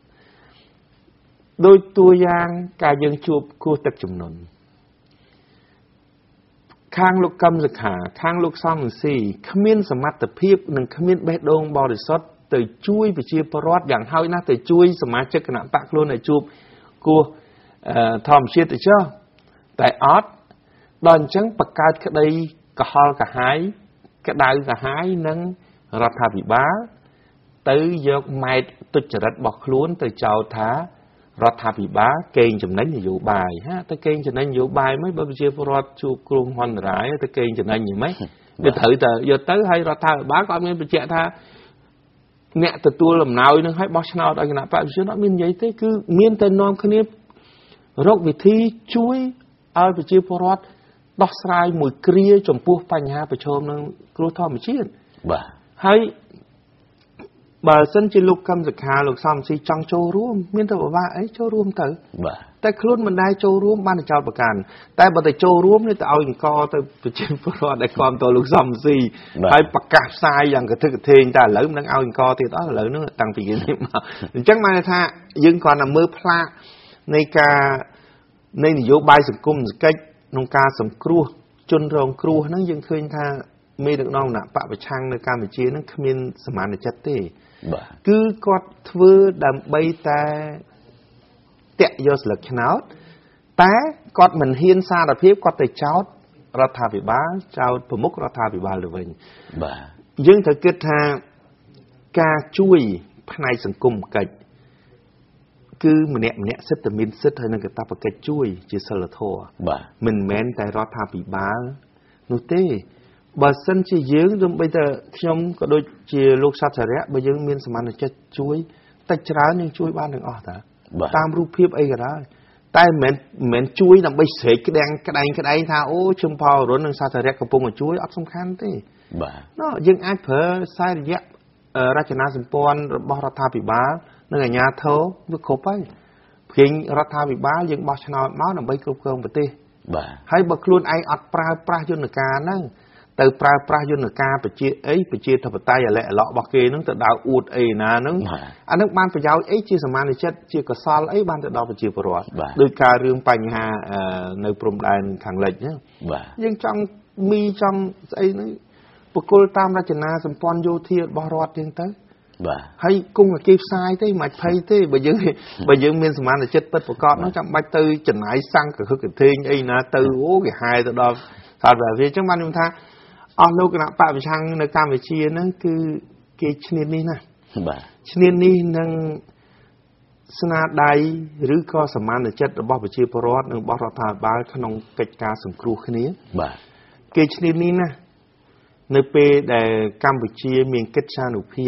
ដោយតួយ៉ាងការយើងជួបគោះទឹកជំនន់ខាងលោកកម្មសខាខាងលោកសំស៊ីគ្មានសមត្ថភាពនិងគ្មានបេះដូងបរិសុទ្ធទៅជួយប្រជាពលរដ្ឋយ៉ាងហោចណាស់ទៅជួយសមាជិកគណៈបកខ្លួនឲ្យជួបគោះធម្មជាតិទៅចុះតែអត់ដល់អញ្ចឹងបង្កើតក្តីកុហលកាហាយក្តៅកាហាយនឹងរដ្ឋាភិបាលទៅយកម៉ែត្រទុច្ចរិតរបស់ខ្លួនទៅចោទថារដ្ឋាភិបាលកេងចំណេញនយោបាយហាទៅកេងចំណេញនយោបាយមិនបើប្រជាពលរដ្ឋជួបគ្រោះមហន្តរាយទៅកេងចំណេញយ៉ាងម៉េចវាត្រូវតែយកទៅហើយរដ្ឋាភិបាលក៏មានបញ្ជាក់ថាអ្នកទទួលអំណោយនឹងឲ្យបោះឆ្នោតឲ្យគណៈបព្វជិជនអត់មាននិយាយទេគឺមានតែនាំគ្នារកវិធីជួយឲ្យប្រជាពលរដ្ឋដោះស្រាយមួយគ្រាចំពោះបញ្ហាប្រឈមនឹងគ្រោះធម្មជាតិបាទហើយបើសិនជាលោកកម្មសខាលោកសំស៊ីចង់ចូលរួមមានតែបបាក់អីចូលរួមទៅបាទតែខ្លួនមិនដែរចូលរួមបានតែចោទប្រកាន់តែបើតែចូលរួមនេះទៅឲ្យអង្គទៅប្រជាពលរដ្ឋដែលគាំទ្រលោកសំស៊ីហើយប្រកាសផ្សាយយ៉ាងកធឹកកធេងតែឥឡូវមិនដឹងឲ្យអង្គទៀតអស់ឥឡូវហ្នឹងតាំងពីនេះមកអញ្ចឹងបានថាយើងគ្រាន់តែមើលផ្លាកនៃការនៃនយោបាយសង្គមសកិច្ចក្នុងការសង្គ្រោះជនរងគ្រោះហ្នឹងយើងឃើញថាមេដឹកនាំគណៈបកប្រឆាំងនៅកម្ពុជាហ្នឹងគ្មានសមានចិត្តទេគឺគាត់ធ្វើដើម្បីតែតាក់យកស្លឹកឆ្នោតតែគាត់មិនហ៊ានសារភាពគាត់ទៅចោទរដ្ឋាភិបាលចោទប្រមុខរដ្ឋាភិបាលទៅវិញបាទយើងត្រូវគិតថាការជួយផ្នែកសង្គមកិច្ចគឺម្នាក់ម្នាក់សិទ្ធិតែមានសិទ្ធិហើយនឹងកាតព្វកិច្ចជួយជាសិលធម៌បាទមិនមែនតែរដ្ឋាភិបាលនោះទេបើសិនជាយើងដើម្បីតែខ្ញុំក៏ដូចជាលោកសត្វសារៈបើយើងមានសមានចិត្តជួយតិចច្រើនយើងជួយបានទាំងអស់តាតាមរូបភាពអីក៏ដោយតែមិនមែនមិនមែនជួយដើម្បីស្រែកក្តាំងក្តែងក្តែងថាអូជឹមផលរុននិងសត្វសារៈកំពុងតែជួយអត់សំខាន់ទេបាទណោះយើងអាចប្រើខ្សែរយៈរចនាសម្ព័ន្ធរបស់រដ្ឋាភិបាលនិងអាជ្ញាធរវាគ្រប់ហើយព្រៀងរដ្ឋាភិបាលយើងបោះឆ្នោតមកដើម្បីគ្រប់គ្រងប្រទេសបាទហើយបើខ្លួនឯងអត់ប្រើប្រាស់យន្តការហ្នឹងទៅប្រើប្រាស់យន្តការប្រជាអីប្រជាធិបតេយ្យអាឡែអាឡក់របស់គេហ្នឹងទៅដើរអួតអីណាហ្នឹងអាហ្នឹងបានប្រយោជន៍អីជាសមានចិត្តជាកុសលអីបានទៅដល់ប្រជាពលរដ្ឋដោយការរឿងបញ្ហានៅព្រំដែនខាងលិចហ្នឹងបាទយើងចង់មីចង់ស្អីហ្នឹងបកគលតាមរចនាសម្ព័ន្ធយោធារបស់រដ្ឋយើងទៅបាទហើយគង់តែគេផ្សាយទេមិនភ័យទេបើយើងបើយើងមានសមានចិត្តពិតប្រកបហ្នឹងចាំបាច់ទៅចំណាយសាំងកហឹកកធេងអីណាទៅអូគេហាយទៅដល់ថាវាអញ្ចឹងបានខ្ញុំថាអស់លោកគណៈបកប្រឆាំងនៅកម្ពុជាហ្នឹងគឺគេឈ្នានីសណាស់បាទឈ្នានីសនឹងស្នាដៃឬក៏សមានចិត្តរបស់ប្រជាពលរដ្ឋនិងរបស់រដ្ឋាភិបាលក្នុងកិច្ចការសង្គ្រោះគ្នាបាទគេឈ្នានីសណាស់នៅពេលដែលកម្ពុជាមានកិត្យានុភាព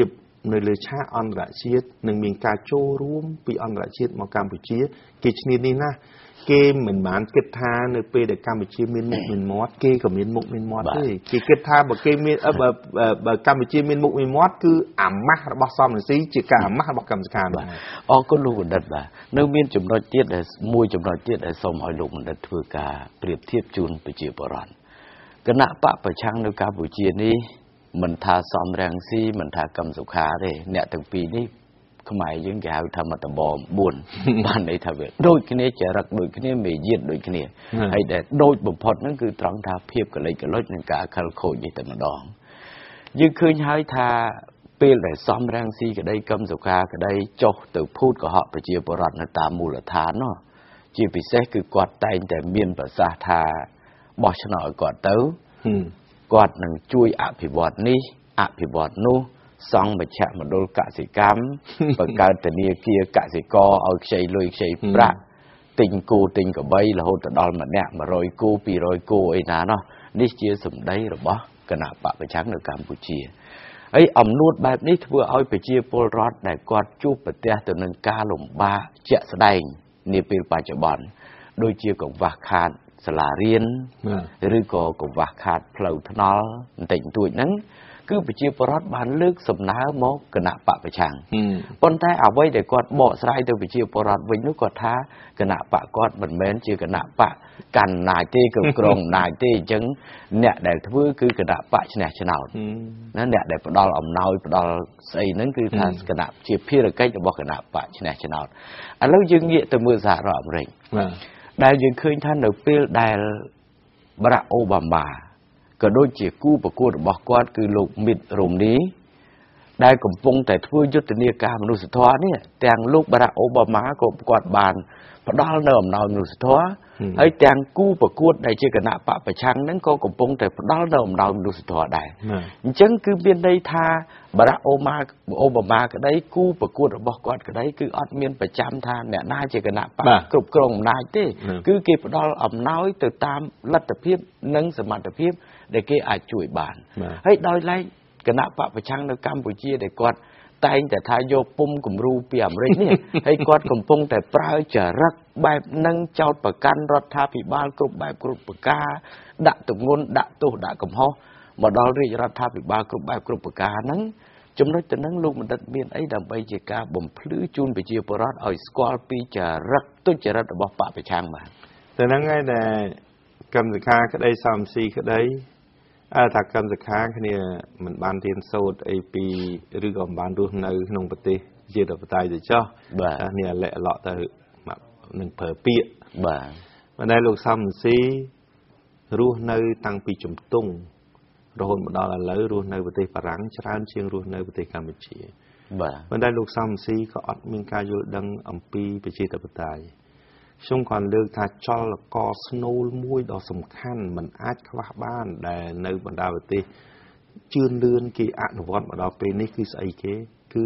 nơi lừa cha on đã chiết nâng miền cà chô rúm bị on đã chiết mà Campuchia kê chni đi na kê mình bán kết tha nơi pe để Campuchia miền mục miền mót kê của miền mục miền mót đấy kê kết tha bờ kê miền ở bờ bờ Campuchia miền mục miền mót cứ ẩm mát bọc xóm là xí chỉ cả ẩm mát bọc cầm càn อ๋อก็รู้ดัดบ่านึกมีจุดน้อยเตี้ยแต่มวยจุดน้อยเตี้ยแต่สมหอยลูกมันดัดเพื่อกาเปรียบเทียบจูนไปเจียบรอนคณะปะประชังในกัมพูชีนี้มันทาซ้อมแรงซีมันทากำสุขาเลยเนี่ยตั้งปีนี้ขมายยังแกทำมาตะบอมบุญบ้านในทวีโดยที่นี้จะรักโดยที่นี้ไม่เย็ดโดยที่นี้ให้แต่โดยบุพพนั่นคือตรังทาเพียบกับเลยกับรถในการคาร์โคยี่แต่มาดองยังเคยใช้ทาเปลี่ยนแต่ซ้อมแรงซีก็ได้กำสุขาก็ได้โจตัวพูดกับhọไปเจียบรอดในตามมูลฐานเนาะจีพิเศษคือกอดไตแต่เมียนภาษาทาบอชนอยกอดเต้ากอดหนึ่งช่วยอภิวัตนี้อภิวัตนู้สองบัจฉะมาดูกสิกรรมประกาศแต่เนี่ยเกี่ยกสิกรเอาใช้ลุยใช้ปราติงกูติงกับใบละโหดดอลมาเนี่ยมาโรยกูปีโรยกูไอ้นาเนาะนี่เชี่ยสมได้หรือบ่ขณะปะไปชักในกัมพูชีไอ้อมนูดแบบนี้เพื่อเอาไปเชี่ยโพลรอดได้กอดจูบประเทศตัวนึงกาหลงบ้าเจ๊แสดงนี่เป็นปัจจุบันโดยเชี่ยกับวักขาดสลาเรียนหรือก็กับวักขาดเพลาทนอลติงตัวนั้นคือไปเชี่ยโพลรอดบ้านเลือกสมน้ำมกขณะปะไปชังปนท้ายเอาไว้แต่กอดเบาะสายตัวไปเชี่ยโพลรอดไว้นึกกอดท้าขณะปะกอดบันเมนเชี่ยขณะปะกันนายเต้กับกรงนายเต้จังเนี่ยแต่ทั่วคือกระดาษปะชนะชนะนั่นเนี่ยแต่ปดอลอมน้อยปดอลใส่นั่นคือทางกระดาษเชี่ยพี่เราใกล้จะบอกกระดาษปะชนะชนะอันแล้วยังเงี้ยตัวมือสาระอะไรได้ยังเคยท่านเดเปิลได้บารักโอบามาก็โดยเชี่ยกู้ประกวดบอกกอดคือลูกมิดรุมนี้ได้กำปงแต่ทั่วยุติเนียการมนุษย์ทว่าเนี่ยแต่งลูกบารักโอบามาก็กอดบานปดอลเนิมนอนมนุษย์ทว่าไอ้แตงกู้ประกวดได้เชื่อกันนะปะประชังนั้นก็กำปงแต่ดอลเดิมเราดูสุดท้ายได้จังคือเบียนได้ทาบารักโอมาโอบามาก็ได้กู้ประกวดบอกกอดก็ได้คืออดเมียนประจำทานเนี่ยน่าเชื่อกันนะปะกรุบกรองนายเต้คือเก็บดอลอ่ำน้อยติดตามรัฐเพียบนั่งสมัติเพียบได้เกี่ยอาจช่วยบานให้ดอยไล่กันนะปะประชังในกัมพูชีได้กอดแต่แต่ทายโยปุ่มกลุ่มรูเปี่ยมเลยเนี่ยให้กอดกลุ่มปงแต่ปลายจะรักแบบนั่งเจ้าประกันรัฐาภิบาลกลุ่มแบบกลุ่มประกาดักตุงนดักตุดักกลุ่มห่อมาดอลรีรัฐาภิบาลกลุ่มแบบกลุ่มประกานั้นจำนวนแต่นั่งลูกมันดัดเบียนไอ้ดำไปเจกาบ่มพลื้จูนไปเจียปรอดเอาสกอลปีจะรักตุ้จะรัฐบอกปะไปช่างมาแต่นั่งไงแต่กำสิคาก็ได้สามสี่ก็ได้อาถ้ากำสิคาเนี่ยมันบานเทียนโซดไอปีหรือก็บานดูในนงปฏิเจตปไตยจะเจ้าเนี่ยแหละเลาะแต่แบบหนึ่งเผอเปียมาได้ลูกซ้ำซีรู้ในตั้งปีจุ่มตุ้งโดนมาดอลเลยรู้ในปฏิปรังชราญเชียงรู้ในปฏิกรรมเชียมาได้ลูกซ้ำซีก็อัดมีการโยดังอัมปีไปเจตปไตยช่วงก่อนเลือกทาจอลกอสโนลมวยดอกสำคัญมันอาจเข้าบ้านแต่ในบรรดาปฏิจืนเลือนกี่อนุวัตมาดอเป็นนี่คือไอเกคือ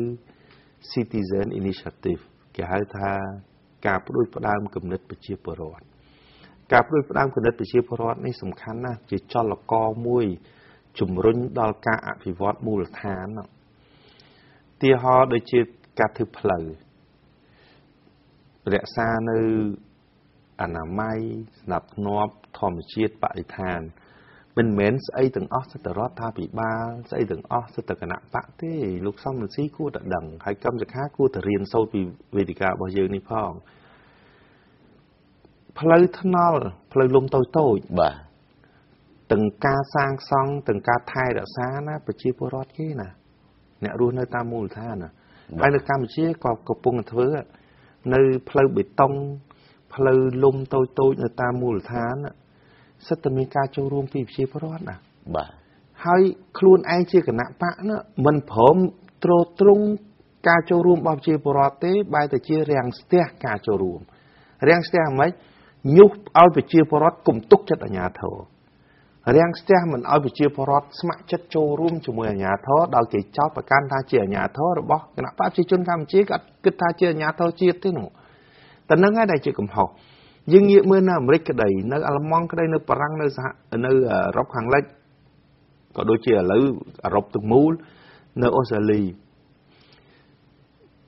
Citizen Initiative แก่ให้ทาการปลุกประดามกำเนิดประชีพรอดการปลุกประดามกำเนิดประชีพรอดนี่สำคัญนะจะจอลกอมวยจุ่มรุ่นดอลกาอภิวัตมูลฐานเตี้ยฮอโดยเฉพาะการถือเพลย์เรียกซาในอนามัยสนับนอบธรรมชีตปฏิทานเป็นเหม็นใส่ถึงออสตรอทาปีบาใส่ถึงออสตรกณะปะที่ลูกซ้ำมันซีกู้ตัดดังให้กำจัดข้ากู้แต่เรียนโซปีเวดิกาบอยยืนนี่พ่อพลายทนอลพลายลมโตโต้บ่ตึงกาสร้างซองตึงกาไทยดอกซานะประชีพรอดกี้นะเนี่ยรู้ในตามมูลท่านะไอ้ในการประชีพก็กระปุงเถื่อในพลายบิดตงพลายลมโตโต้ในตามมูลท่านะสัตมีการโจรวมปีชีพรอดนะบ่ให้ครูนไอเชื่อกันนะปะเนาะมันผมตรตรงการโจรวมบอบชีพรอดเต้ใบแต่เชื่อแรงสเตียการโจรวมแรงสเตียไหมยุบเอาไปชีพรอดกลุ่มตุกจัดอัญญาโธเรียงสเตียมันเอาไปเชียร์พอรอดสมัครจัดโจรุ่มจมูกหยาท้อดาวเกี่ยวจ้าประกันท่าเชียร์หยาท้อหรือบ่ขณะป้าชีจุนคำชี้กับกึศท่าเชียร์หยาท้อเชียร์ที่หนูแต่นั่งให้ได้เชียร์กับเขายิ่งเยอะเมื่อน่ะมันเล็กกระไดนั่งอัลมองกระไดนั่งปรังนั่งสะนั่งรบขังเล็กก็โดยเชียร์หรือรบตึกมูลนั่งออสเตรเลีย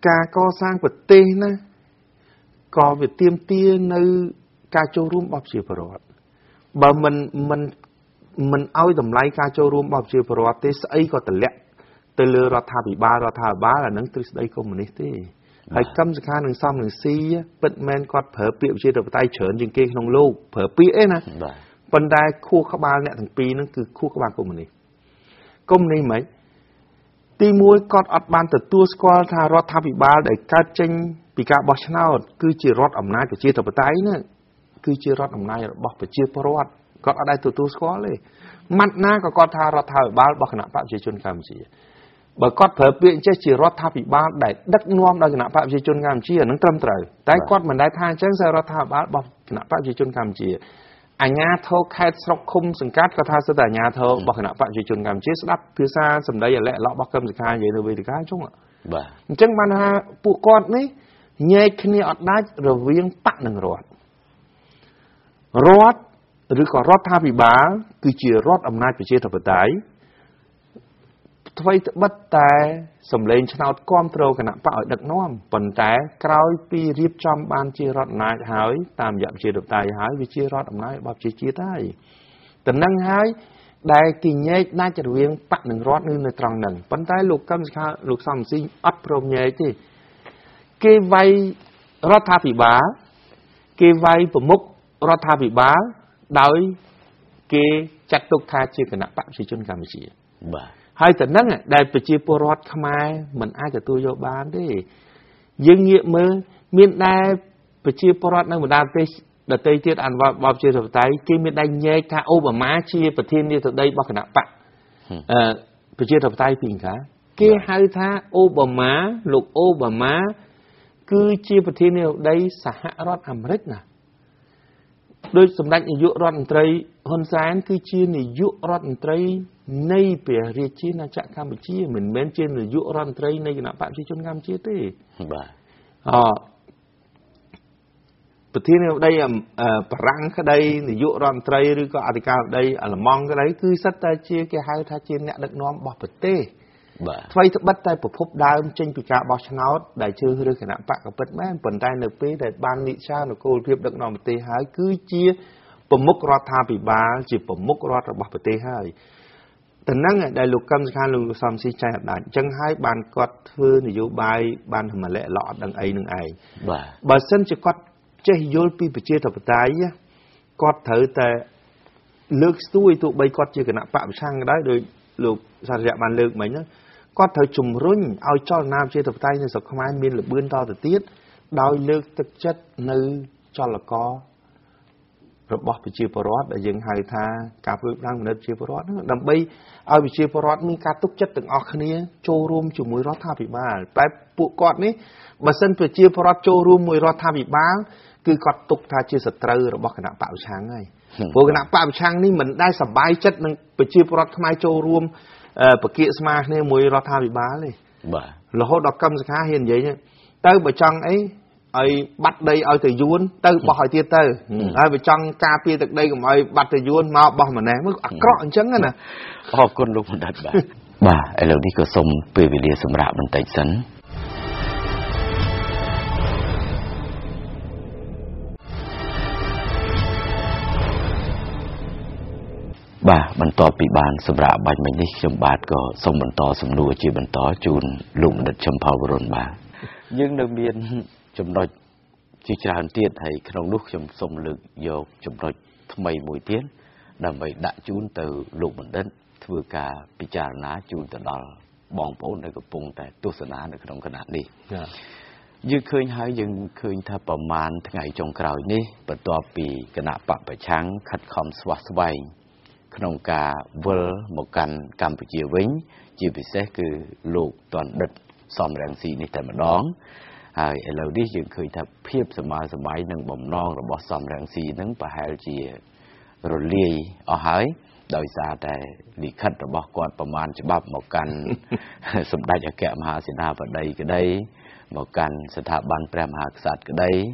ការកសាងប្រទេសណាក៏វាទាមទារនៅការចូលរួមរបស់ប្រជាពលរដ្ឋបើមិនមិនមិនឲ្យតម្លៃការចូលរួមរបស់ប្រជាពលរដ្ឋទេស្អីក៏ទម្លាក់ទៅលើរដ្ឋាភិបាលរដ្ឋាភិបាលអានឹងទ្រឹស្ដីកុម្មុយនីសទេហើយកម្មសខានឹងសំនឹងស៊ីពិតមែនគាត់ប្រើពាក្យប្រជាធិបតេយ្យច្រើនជាងគេក្នុងលោកប្រើពាក្យអីណាប៉ុន្តែខួរក្បាលអ្នកទាំងពីរហ្នឹងគឺខួរក្បាលកុម្មុយនីសកុម្មុយនីសមិនទីមួយគាត់អត់បានទទួលស្គាល់ថារដ្ឋាភិបាលដែលកើតចេញពីការបោះឆ្នោតគឺជារដ្ឋអំណាចប្រជាធិបតេយ្យណាគឺជារដ្ឋអំណាចរបស់ប្រជាពលរដ្ឋគាត់អត់ដែលទទួលស្គាល់ទេម៉ាត់ណាក៏គាត់ថារដ្ឋាភិបាលរបស់គណៈបកប្រជាជនកម្ពុជាបើគាត់ប្រើពាក្យចេះជារដ្ឋាភិបាលដែលដឹកនាំដោយគណៈបកប្រជាជនកម្ពុជានឹងត្រឹមត្រូវតែគាត់មិនដែលថាអញ្ចឹងសាររដ្ឋាភិបាលរបស់គណៈបកប្រជាជនកម្ពុជាអាជ្ញាធរខេត្តស្រុកឃុំសង្កាត់ក៏ថាសិទ្ធិអាជ្ញាធររបស់គណៈបកប្រជាជនកម្ពុជាស្ដាប់ភាសាសម្ដីអាឡែកឡោរបស់កម្មសខានិយាយនៅវេទិកាចុងបាទអញ្ចឹងបានថាពួកគាត់នេះញែកគ្នាអត់ដាច់រវាងបកនិងរដ្ឋរដ្ឋឬក៏រដ្ឋាភិបាលគឺជារដ្ឋអំណាចប្រជាធិបតេយ្យអ្វីត្បិតតែសម្លេងឆ្នោតគាំទ្រគណៈបកឲ្យដឹកនាំប៉ុន្តែក្រោយពីរៀបចំបានជារដ្ឋអំណាចហើយតាមរយៈប្រជាធិបតេយ្យហើយវាជារដ្ឋអំណាចរបស់ប្រជាជាតិហើយតំណឹងហើយដែលគេញែកដាច់រវាងបកនិងរដ្ឋនៅត្រង់ហ្នឹងប៉ុន្តែលោកកឹមសុខាលោកសំស៊ីអត់ព្រមញែកទេគេវាយរដ្ឋាភិបាលគេវាយប្រមុខរដ្ឋាភិបាលដោយគេចាត់ទុកថាជាគណៈបកប្រជាជនកម្ពុជាបាទហើយតែហ្នឹងដែលប្រជាពលរដ្ឋខ្មែរមិនអាចទទួលយកបានទេយើងងាកមើលមានដែរប្រជាពលរដ្ឋនៅបណ្ដាប្រទេសដទៃទៀតអនុវត្តបបប្រជាធិបតេយ្យគេមានដែរញែកថាអូបាម៉ាជាប្រធានាធិបតីរបស់គណៈបកអឺប្រជាធិបតេយ្យពីកាគេហៅថាអូបាម៉ាលោកអូបាម៉ាគឺជាប្រធានាធិបតីសហរដ្ឋអាមេរិកណាដោយសម្ដេចនាយករដ្ឋមន្ត្រីហ៊ុនសែនគឺជានាយករដ្ឋមន្ត្រីនៃព្រះរាជាណាចក្រកម្ពុជាមិនមែនជានាយករដ្ឋមន្ត្រីនៃគណៈបកប្រជាជនកម្ពុជាទេបាទអប្រធានាធិបតីបារាំងក្តីនាយករដ្ឋមន្ត្រីឬក៏អធិការបតីអាល្លឺម៉ង់ក្តីគឺសិតតែជាគេហៅថាជាអ្នកដឹកនាំរបស់ប្រទេសបាទអ្វីត្បិតតែប្រភពដើមចេញពីការបោះឆ្នោតដែលជ្រើសរើសគណៈបកក៏ពិតមែនប៉ុន្តែនៅពេលដែលបាននិច្ចានគោលភាពដឹកនាំប្រទេសហើយគឺជាប្រមុខរដ្ឋាភិបាលជាប្រមុខរដ្ឋរបស់ប្រទេសហើយតែហ្នឹងដែលលោកកឹមសុខាលោកសំស៊ីចែកអត់ដាច់អញ្ចឹងហើយបានគាត់ធ្វើនយោបាយបានតែម្លែកឡោអត់ដឹងអីនឹងឯងបាទបើសិនជាគាត់ចេះយល់ពីប្រជាធិបតេយ្យគាត់ត្រូវតែលើកស្ទួយទោះបីគាត់ជាគណៈបកប្រឆាំងក៏ដោយដោយលោកសារិយៈបានលើកមិញហ្នឹងគាត់ត្រូវជំរុញឲ្យចលនាប្រជាធិបតេយ្យនៅស្រុកខ្មែរមានលបឿនតទៅទៀតដោយលើកទឹកចិត្តនៅចលកររបស់ប្រជាពលរដ្ឋដែលយើងហៅថាការធ្វើឡើងមនិតប្រជាពលរដ្ឋហ្នឹងដើម្បីឲ្យប្រជាពលរដ្ឋមានការទុកចិត្តទាំងអស់គ្នាចូលរួមជាមួយរដ្ឋាភិបាលតែពួកគាត់នេះបើសិនប្រជាពលរដ្ឋចូលរួមមួយរដ្ឋាភិបាលគឺគាត់ទុកថាជាសត្រូវរបស់គណៈបកប្រឆាំងហើយព្រោះគណៈបកប្រឆាំងនេះមិនដែលសប្បាយចិត្តនឹងប្រជាពលរដ្ឋខ្មែរចូលរួមបកាស្មាគ្នាមួយរដ្ឋាភិបាលទេបាទរហូតដល់កម្មសខាហ៊ាននិយាយទៅបើចង់អីឲ្យបាត់ដីឲ្យទៅយួនទៅបោះឲ្យទៀតទៅហើយបើចង់ការពារទឹកដីកុំឲ្យបាត់ទៅយួនមកបោះម្នេះមើលអាក្រក់អញ្ចឹងណាអរគុណលោកបណ្ឌិតបាទបាទឥឡូវនេះក៏សូមពេលវេលាសម្រាប់បន្តិចសិនបាទបន្ទាប់ពីបានសម្រាប់បាញ់មិញនេះខ្ញុំបាទក៏សូមបន្តសំណួរជាបន្តជូនលោកបណ្ឌិតឈឹមផលវរុនបាទយើងនៅមានចំណុចជាច្រើនទៀតហើយក្នុងនោះខ្ញុំសូមលើកយកចំណុចថ្មីមួយទៀតដើម្បីដាក់ជូនទៅលោកបណ្ឌិតធ្វើការពិចារណាជូនទៅដល់បងប្អូនដែលកំពុងតែទស្សនានៅក្នុងគណៈនេះយើងឃើញហើយយើងឃើញថាប្រមាណថ្ងៃចុងក្រោយនេះបន្ទាប់ពីគណៈបកប្រឆាំងខិតខំស្វាស្វែងក្នុងការវិលមកកាន់កម្ពុជាវិញជាពិសេសគឺលោកតនដិតសំរងស៊ីនេះតែម្ដងហើយឥឡូវនេះយើងឃើញថាភាពសមាសម័យនិងបំណងរបស់សំរងស៊ីនឹងប្រហែលជារលាយអស់ហើយដោយសារតែលិខិតរបស់គាត់ប្រមាណច្បាប់មកកាន់សម្ដេចអគ្គមហាសេនាបតីក្តីមកកាន់ស្ថាប័នព្រះមហាក្សត្រក្តី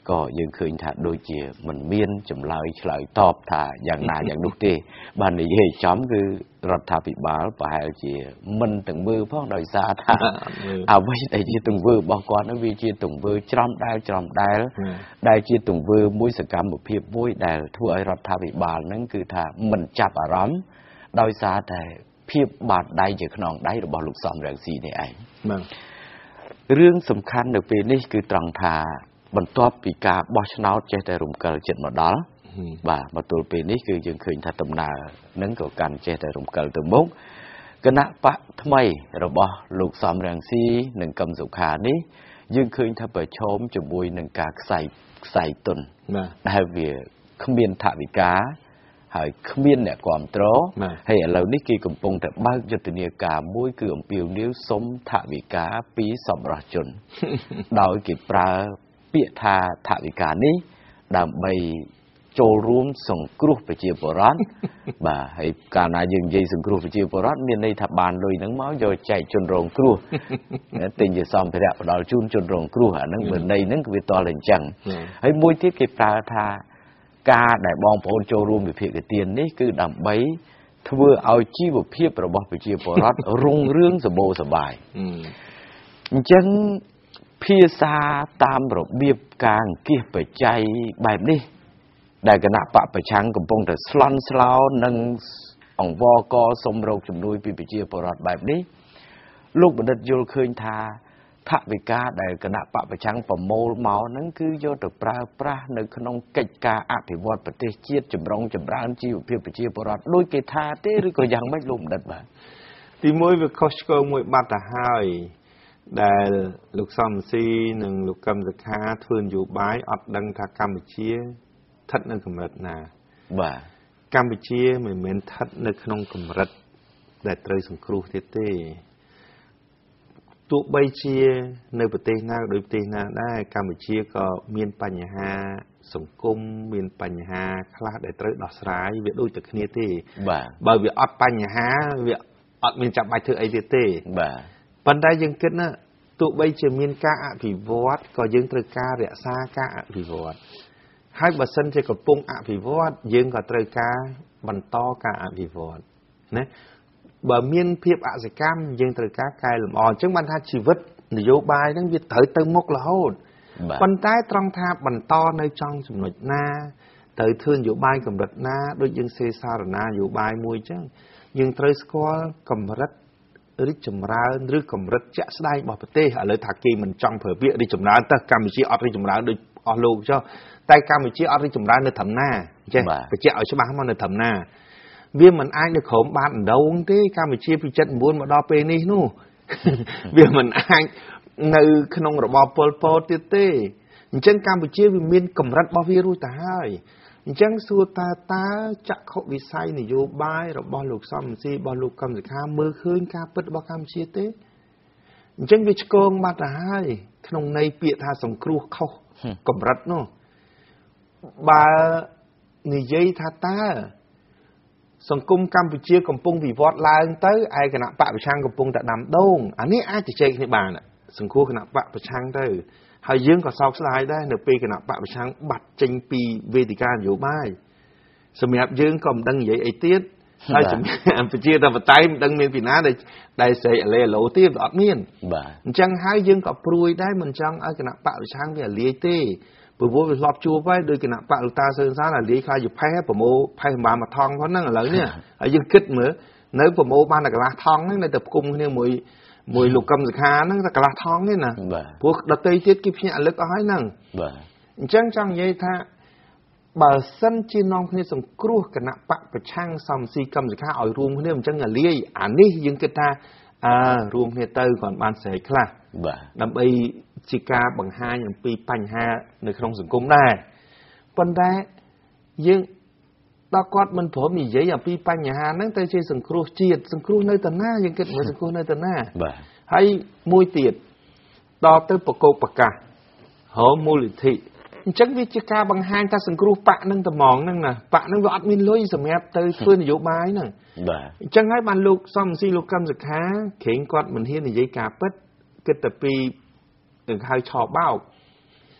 ก็ยังเคยថាដូចជាមិនមានចម្លើយឆ្លើយតបថាយ៉ាងណាយ៉ាងនោះទេបាននិយាយចំគឺរដ្ឋាភិបាលប្រហែលជាមិនទាំងមើលផងដោយសារថាអ្វីដែលជាទង្វើរបស់គាត់នោះវាជាទង្វើច្រំដែលច្រំដែលដែលជាទង្វើមួយសកម្មភាពមួយដែលធ្វើឲ្យរដ្ឋាភិបាលហ្នឹងគឺថាមិនចាប់អារម្មណ៍ដោយសារតែភាពបាត់ដៃជាខ្នងដៃរបស់លោកសំរងស៊ីនេះឯងបាទរឿងសំខាន់នៅពេលនេះគឺត្រង់ថាបន្ទាប់ពីការបោះឆ្នោតចេះតែរំកិលចិត្តមកដល់បាទមកទល់ពេលនេះគឺយើងឃើញថាដំណើរនឹងក៏កាន់ចេះតែរំកិលទៅមុខគណៈបកថ្មីរបស់លោកសំរងស៊ីនិងកឹមសុខានេះយើងឃើញថាប្រឈមជាមួយនឹងការខ្សែខ្សែទុនដែលវាគ្មានថវិកាហើយគ្មានអ្នកគ្រប់គ្រងហើយឥឡូវនេះគេកំពុងតែបើកយុទ្ធនាការមួយគឺអំពាវនាវសុំថវិកាពីសប្បុរសជនដោយគេប្រើពាក្យថាថវិកានេះដើម្បីចូលរួមសង្គ្រោះប្រជាពលរដ្ឋបាទហើយកាលណាយើងនិយាយសង្គ្រោះប្រជាពលរដ្ឋមានន័យថាបានលុយហ្នឹងមកយកចែកជនរងគ្រោះទិញជាសម្ភារៈផ្ដល់ជូនជនរងគ្រោះអាហ្នឹងបើន័យហ្នឹងគឺវាតលតែអញ្ចឹងហើយមួយទៀតគេប្រើថាការដែលបងប្អូនចូលរួមវិភាគទាននេះគឺដើម្បីធ្វើឲ្យជីវភាពរបស់ប្រជាពលរដ្ឋរុងរឿងសម្បូរសប្បាយអញ្ចឹងភាសាតាមរបៀបការអង្គាសបច្ច័យបែបនេះដែលគណៈបកប្រឆាំងកំពុងតែស្លន់ស្លោនិងអង្វរកសុំរកជំនួយពីប្រជាពលរដ្ឋបែបនេះលោកបណ្ឌិតយល់ឃើញថាថវិកាដែលគណៈបកប្រឆាំងប្រមូលមកហ្នឹងគឺយកទៅប្រើប្រាស់នៅក្នុងកិច្ចការអភិវឌ្ឍប្រទេសជាតិចម្រុងចម្រើនជីវភាពប្រជាពលរដ្ឋដូចគេថាទេឬក៏យ៉ាងម៉េចលោកបណ្ឌិតបាទទីមួយវាខុសឆ្គងមួយបាត់ទៅហើយដែលលោកសំស៊ីនិងលោកកឹមសុខាធ្វើនយោបាយអត់ដឹងថាកម្ពុជាស្ថិតនៅកម្រិតណាបាទកម្ពុជាមិនមែនស្ថិតនៅក្នុងកម្រិតដែលត្រូវសង្គ្រោះទៀតទេទោះបីជានៅប្រទេសណាដូចប្រទេសណាដែរកម្ពុជាក៏មានបញ្ហាសង្គមមានបញ្ហាខ្លះដែលត្រូវដោះស្រាយវាដូចតែគ្នាទេបាទបើវាអត់បញ្ហាវាអត់មានចាំបាច់ធ្វើអីទៀតទេបាទប៉ុន្តែយើងគិតណាទោះបីជាមានការអភិវឌ្ឍក៏យើងត្រូវការរក្សាការអភិវឌ្ឍហើយបើសិនជាកំពុងអភិវឌ្ឍយើងក៏ត្រូវការបន្តការអភិវឌ្ឍណាបើមានភាពអសកម្មយើងត្រូវការកែលម្អអញ្ចឹងបានថាជីវិតនយោបាយហ្នឹងវាត្រូវទៅមុខរហូតប៉ុន្តែត្រង់ថាបន្តនៅចង់ចំណុចណាត្រូវធ្វើនយោបាយកម្រិតណាដូចយើងសេសារណានយោបាយមួយអញ្ចឹងយើងត្រូវស្គាល់កម្រិតរីកចម្រើនឬកម្រិតជាក់ស្ដែងរបស់ប្រទេសឥឡូវថាគេមិនចង់ប្រើពាក្យរីកចម្រើនទៅកម្ពុជាអត់រីកចម្រើនដូចអស់លោកចុះតែកម្ពុជាអត់រីកចម្រើននៅត្រឹមណាចេះបញ្ជាក់ឲ្យច្បាស់មកនៅត្រឹមណាវាមិនអាចនៅក្រោមបាតដងទេកម្ពុជាពី칠십구មកដល់ពេលនេះនោះវាមិនអាចនៅក្នុងរបបប៉ុលពតទៀតទេអញ្ចឹងកម្ពុជាវាមានកម្រិតរបស់វារួចទៅហើយអញ្ចឹងសួរតើតើចក្ខុវិស័យនយោបាយរបស់លោកសំរងស៊ីរបស់លោកកឹមសុខាមើលឃើញការពិតរបស់កម្ពុជាទេអញ្ចឹងវាឆ្កងបាត់ទៅហើយក្នុងន័យពាក្យថាសង្គ្រោះខុសកម្រិតនោះបើនិយាយថាតើសង្គមកម្ពុជាកំពុងវិវត្តឡើងទៅឯគណៈបកប្រឆាំងកំពុងតែដាំដូងអានេះអាចជជែកគ្នាបានសង្គ្រោះគណៈបកប្រឆាំងទៅហើយយើងក៏សោកស្ដាយដែរនៅពេលគណៈបកប្រឆាំងបាត់ចេញពីវេទិកានយោបាយសម្រាប់យើងក៏មិនដឹងនិយាយអីទៀតហើយសម្រាប់ប្រជាធិបតេយ្យមិនដឹងមានពីណាដែលដែលស្រែកអលេឡូទៀតអត់មានបាទអញ្ចឹងហើយយើងក៏ព្រួយដែរមិនចង់ឲ្យគណៈបកប្រឆាំងវាលាយទេព្រោះវាធ្លាប់ជួបហើយដោយគណៈបកលោកតាសឿនសានអាលាយខ្លាចជាផេះប្រមូលផេះប្រហែលមួយថងផងហ្នឹងឥឡូវនេះហើយយើងគិតមើលនៅប្រមូលបានតែកន្លះថងហ្នឹងនៅតែផ្គុំគ្នាមួយមួយលោកកឹមសុខាហ្នឹងតែកន្លះថងទេណាព្រោះដតីទៀតគេភ្ញាក់រលឹកអស់ហើយហ្នឹងបាទអញ្ចឹងចង់និយាយថាបើសិនជានាំគ្នាសង្គ្រោះគណៈបកប្រឆាំងសំស៊ីកឹមសុខាឲ្យរួមគ្នាអញ្ចឹងអាលាយអានេះយើងគិតថាអើរួមគ្នាទៅគ្រាន់បានស្រែកខ្លះបាទដើម្បីជាការបង្ហាញអំពីបញ្ហានៅក្នុងសង្គមដែរប៉ុន្តែយើងដល់គាត់មិនព្រមនិយាយអំពីបញ្ហាហ្នឹងទៅជាសង្គ្រោះជាតិសង្គ្រោះនៅតាណាយើងគិតមើលសង្គ្រោះនៅតាណាបាទហើយមួយទៀតដល់ទៅប្រកោកប្រកាសហៅមូលនិធិអញ្ចឹងវាជាការបង្ហាញថាសង្គ្រោះបកហ្នឹងត្មងហ្នឹងណាបកហ្នឹងវាអត់មានលុយសម្រាប់ទៅធ្វើនយោបាយហ្នឹងបាទអញ្ចឹងហើយបានលោកសំស៊ីលោកកឹមសុខាក្រែងគាត់មិនហ៊ាននិយាយការពិតគិតតែពីនឹងហៅឆោបោក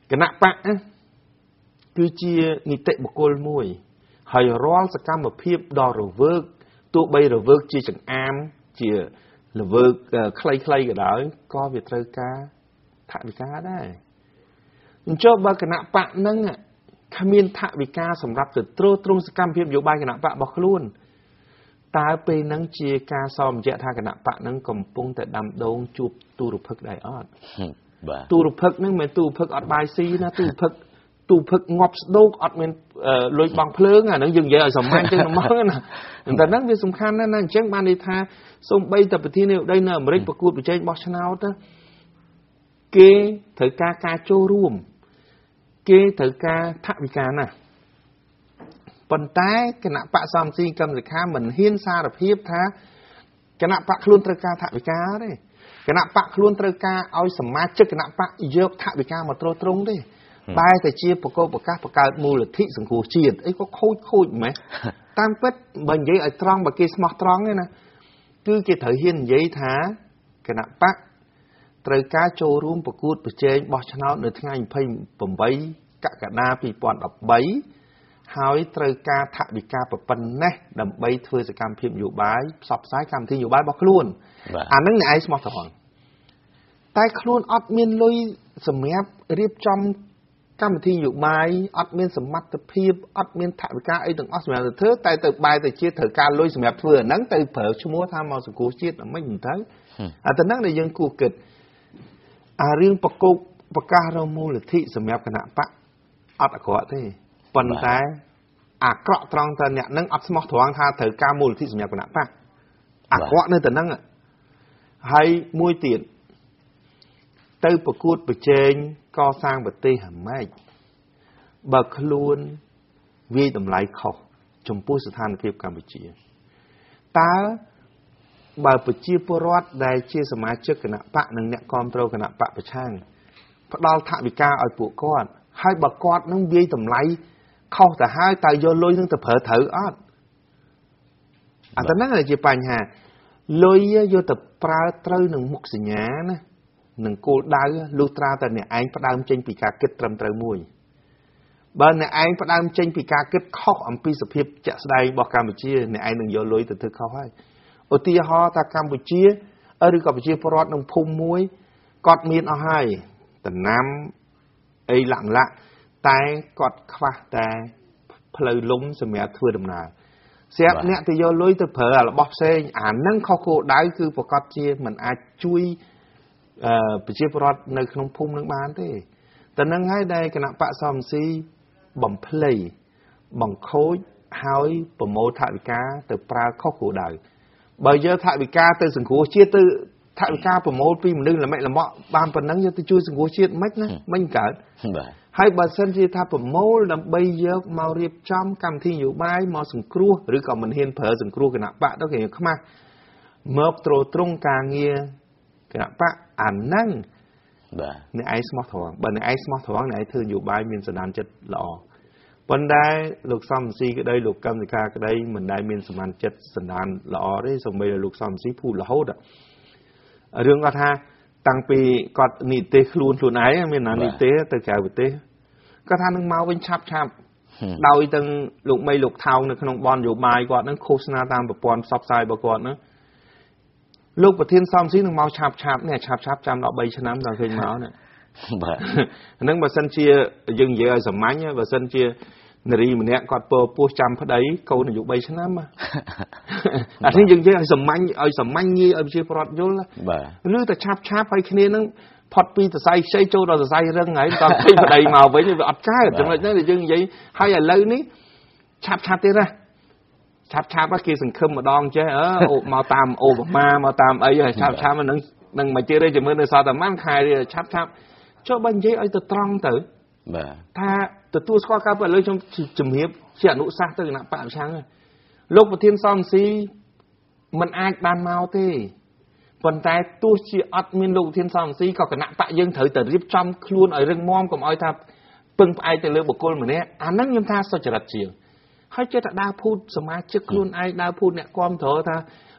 គណៈបកគឺជានីតិបុគ្គលមួយហើយរាល់សកម្មភាពដ៏រវើកទោះបីរវើកជាចង្អាមជារវើកខ្លីៗក៏ដោយក៏វាត្រូវការថវិកាដែរអញ្ចឹងបើគណៈបកនឹងគ្មានថវិកាសម្រាប់ទៅទ្រទ្រង់សកម្មភាពនយោបាយគណៈបករបស់ខ្លួនតើពេលហ្នឹងជាការសន្យាថាគណៈបកហ្នឹងកំពុងតែដាំដងជួបទូរភឹកដែរអត់បាទទូរភឹកហ្នឹងមិនទូរភឹកអត់បាយស៊ីណាទូរភឹកទូរភឹកងាប់ស្ដោកអត់មានលុយបង់ភ្លើងអាហ្នឹងយើងនិយាយឲ្យសាមញ្ញទៅហ្មងណាតែហ្នឹងវាសំខាន់ណាស់ណាអញ្ចឹងបានន័យថាសូម្បីតែប្រធានាធិបតីនៅអាមេរិកប្រកួតប្រជែងបោះឆ្នោតគេត្រូវការការចូលរួមគេត្រូវការថវិកាណាស់ប៉ុន្តែគណៈបកសំស៊ីកម្មសិក្ខាមិនហ៊ានសារភាពថាគណៈបកខ្លួនត្រូវការថវិកាទេគណៈបកខ្លួនត្រូវការឲ្យសមាជិកគណៈបកយកថវិកាមកទ្រទ្រង់ទេបែរតែជាបកគោប្រកាសបង្កើតមូលនិធិសង្គ្រោះជាតិអីក៏ខូចខូចម៉េះតាមពិតបើនិយាយឲ្យត្រង់បើគេស្មោះត្រង់ទេណាគឺគេត្រូវហ៊ាននិយាយថាគណៈបកត្រូវការចូលរួមប្រកួតប្រជែងបោះឆ្នោតនៅថ្ងៃยี่สิบแปดកក្កដាยี่สิบสิบสามហើយត្រូវការថវិកាប៉ុណ្ណេះដើម្បីធ្វើសកម្មភាពនយោបាយផ្សព្វផ្សាយកម្មវិធីនយោបាយរបស់ខ្លួនអានឹងអ្នកឯងស្មោះត្រង់តែខ្លួនអត់មានលុយសម្រាប់រៀបចំកម្មវិធីនយោបាយអត់មានសមត្ថភាពអត់មានថវិកាអីទាំងអស់សម្រាប់ទៅធ្វើតែទៅបែរទៅជាត្រូវការលុយសម្រាប់ធ្វើអាហ្នឹងទៅប្រើឈ្មោះថាមកសង្គមជាតិមិនមិនទៅអាទៅហ្នឹងដែលយើងគួរគិតអារឿងប្រកោកប្រកាសរមូលនិធិសម្រាប់គណៈបកអត់អាក្រក់ទេប៉ុន្តែអាក្រក់ត្រង់តែអ្នកនឹងអត់ស្មោះត្រង់ថាត្រូវការមូលនិធិសម្រាប់គណៈបកអាក្រក់នៅតែហ្នឹងហើយមួយទៀតទៅប្រកួតប្រជែងកសាងប្រទេសអាម៉េចបើខ្លួនវាយតម្លៃខុសចំពោះស្ថានភាពកម្ពុជាតើបើប្រជាពលរដ្ឋដែលជាសមាជិកគណៈបកនិងអ្នកគាំទ្រគណៈបកប្រឆាំងផ្ដល់ថវិកាឲ្យពួកគាត់ហើយបើគាត់នឹងវាយតម្លៃខុសទៅហើយតើយកលុយនឹងទៅប្រើត្រូវអត់អាទៅហ្នឹងជាបញ្ហាលុយយកទៅប្រើត្រូវនឹងមុខសញ្ញាណានឹងគោលដៅលុះត្រាតែអ្នកឯងផ្ដើមចេញពីការគិតត្រឹមត្រូវមួយបើអ្នកឯងផ្ដើមចេញពីការគិតខុសអំពីសភាពជាក់ស្ដែងរបស់កម្ពុជាអ្នកឯងនឹងយកលុយទៅធ្វើខុសហើយឧទាហរណ៍ថាកម្ពុជាឬក៏ប្រជាពលរដ្ឋក្នុងភូមិមួយគាត់មានអស់ហើយដំណាំអីលក្ខណៈតែគាត់ខ្វះតែផ្លូវលំសម្រាប់ធ្វើដំណើរស្រាប់អ្នកទៅយកលុយទៅប្រើរបស់ផ្សេងអាហ្នឹងខុសគោលដៅគឺប្រកាសជាមិនអាចជួយអឺប្រជាពលរដ្ឋនៅក្នុងភូមិនឹងបានទេតែនឹងហើយដែលគណៈបកសំស៊ីបំភ្លៃបង្ខូចហើយប្រមូលថវិកាទៅប្រើខុសគោលដៅបើយកថវិកាទៅសង្គ្រោះជាតិទៅថវិកាប្រមូលពីមនុស្សល្មិចល្មក់បានប៉ុណ្ណឹងយកទៅជួយសង្គ្រោះជាតិមិនណាមិនកើតបាទហើយបើសិនជាថាប្រមូលដើម្បីយកមករៀបចំកម្មវិធីនយោបាយមកសង្គ្រោះឬក៏មិនហ៊ានប្រើសង្គ្រោះគណៈបកទៅគេខ្មាស់មកត្រួតត្រងការងារគណៈបកអាហ្នឹងបាទអ្នកឯងស្មោះត្រង់បើអ្នកឯងស្មោះត្រង់អ្នកឯងធ្វើនយោបាយមានសន្តានចិត្តល្អប៉ុន្តែលោកសំស៊ីក្តីលោកកម្មសិក្ខាក្តីមិនដែលមានសមានចិត្តសន្តានល្អទេសូម្បីតែលោកសំស៊ីភូតរហូតរឿងគាត់ថាតាំងពីគាត់នីតិខ្លួនខ្លួនឯងមានណានីតិទៅក្រៅប្រទេសគាត់ថានឹងមកវិញឆាប់ឆាប់ដោយទាំងលោកមីលោកថោងនៅក្នុងបនយោបាយគាត់នឹងឃោសនាតាមប្រព័ន្ធផ្សព្វផ្សាយរបស់គាត់ហ្នឹងលោកប្រធានសំស៊ីនឹងមកឆាប់ឆាប់នេះឆាប់ឆាប់ចាំដល់បីឆ្នាំដល់ឃើញមកនេះបាទហ្នឹងបើសិនជាយើងនិយាយឲ្យសាមញ្ញបើសិនជានារីម្នាក់គាត់ពោពោះចាំប្តីកូនអាយុបីឆ្នាំអានេះយើងនិយាយឲ្យសាមញ្ញឲ្យសាមញ្ញងាយឲ្យប្រជាពលរដ្ឋយល់បាទឬតែឆាប់ឆាប់ឲ្យគ្នានឹងផុតពីសរសៃខ្ចីចូលដល់សរសៃរឹងហើយតើឃើញប្តីមកវិញវាអត់កើតចំណុចហ្នឹងដែលយើងនិយាយហើយឥឡូវនេះឆាប់ឆាប់ទៀតណាឆាប់ឆាប់គេសង្ឃឹមម្ដងចេះអឺមកតាមអូបាម៉ាមកតាមអីឆាប់ឆាប់នឹងនឹងមកទៀតទេជំរឿននៅសល់តែប៉ុន្មានខែទៀតឆាប់ឆាប់ចុះបើនិយាយឲ្យទៅត្រង់ទៅបាទថាទទួលស្គាល់ការពិតឥឡូវខ្ញុំជំរាបជាអនុសាសន៍ទៅគណៈបកប្រឆាំងលោកប្រធានសំស៊ីមិនអាចបានមកទេប៉ុន្តែទោះជាអត់មានលោកប្រធានសំស៊ីក៏គណៈបកយើងត្រូវតែរៀបចំខ្លួនឲ្យរឹងមាំកុំឲ្យថាពឹងផ្អែកទៅលើបុគ្គលម្នាក់អាហ្នឹងខ្ញុំថាសុចរិតជាងហើយចេះតែដើរភូតសមាជិកខ្លួនឯងដើរភូតអ្នកគាំទ្រថា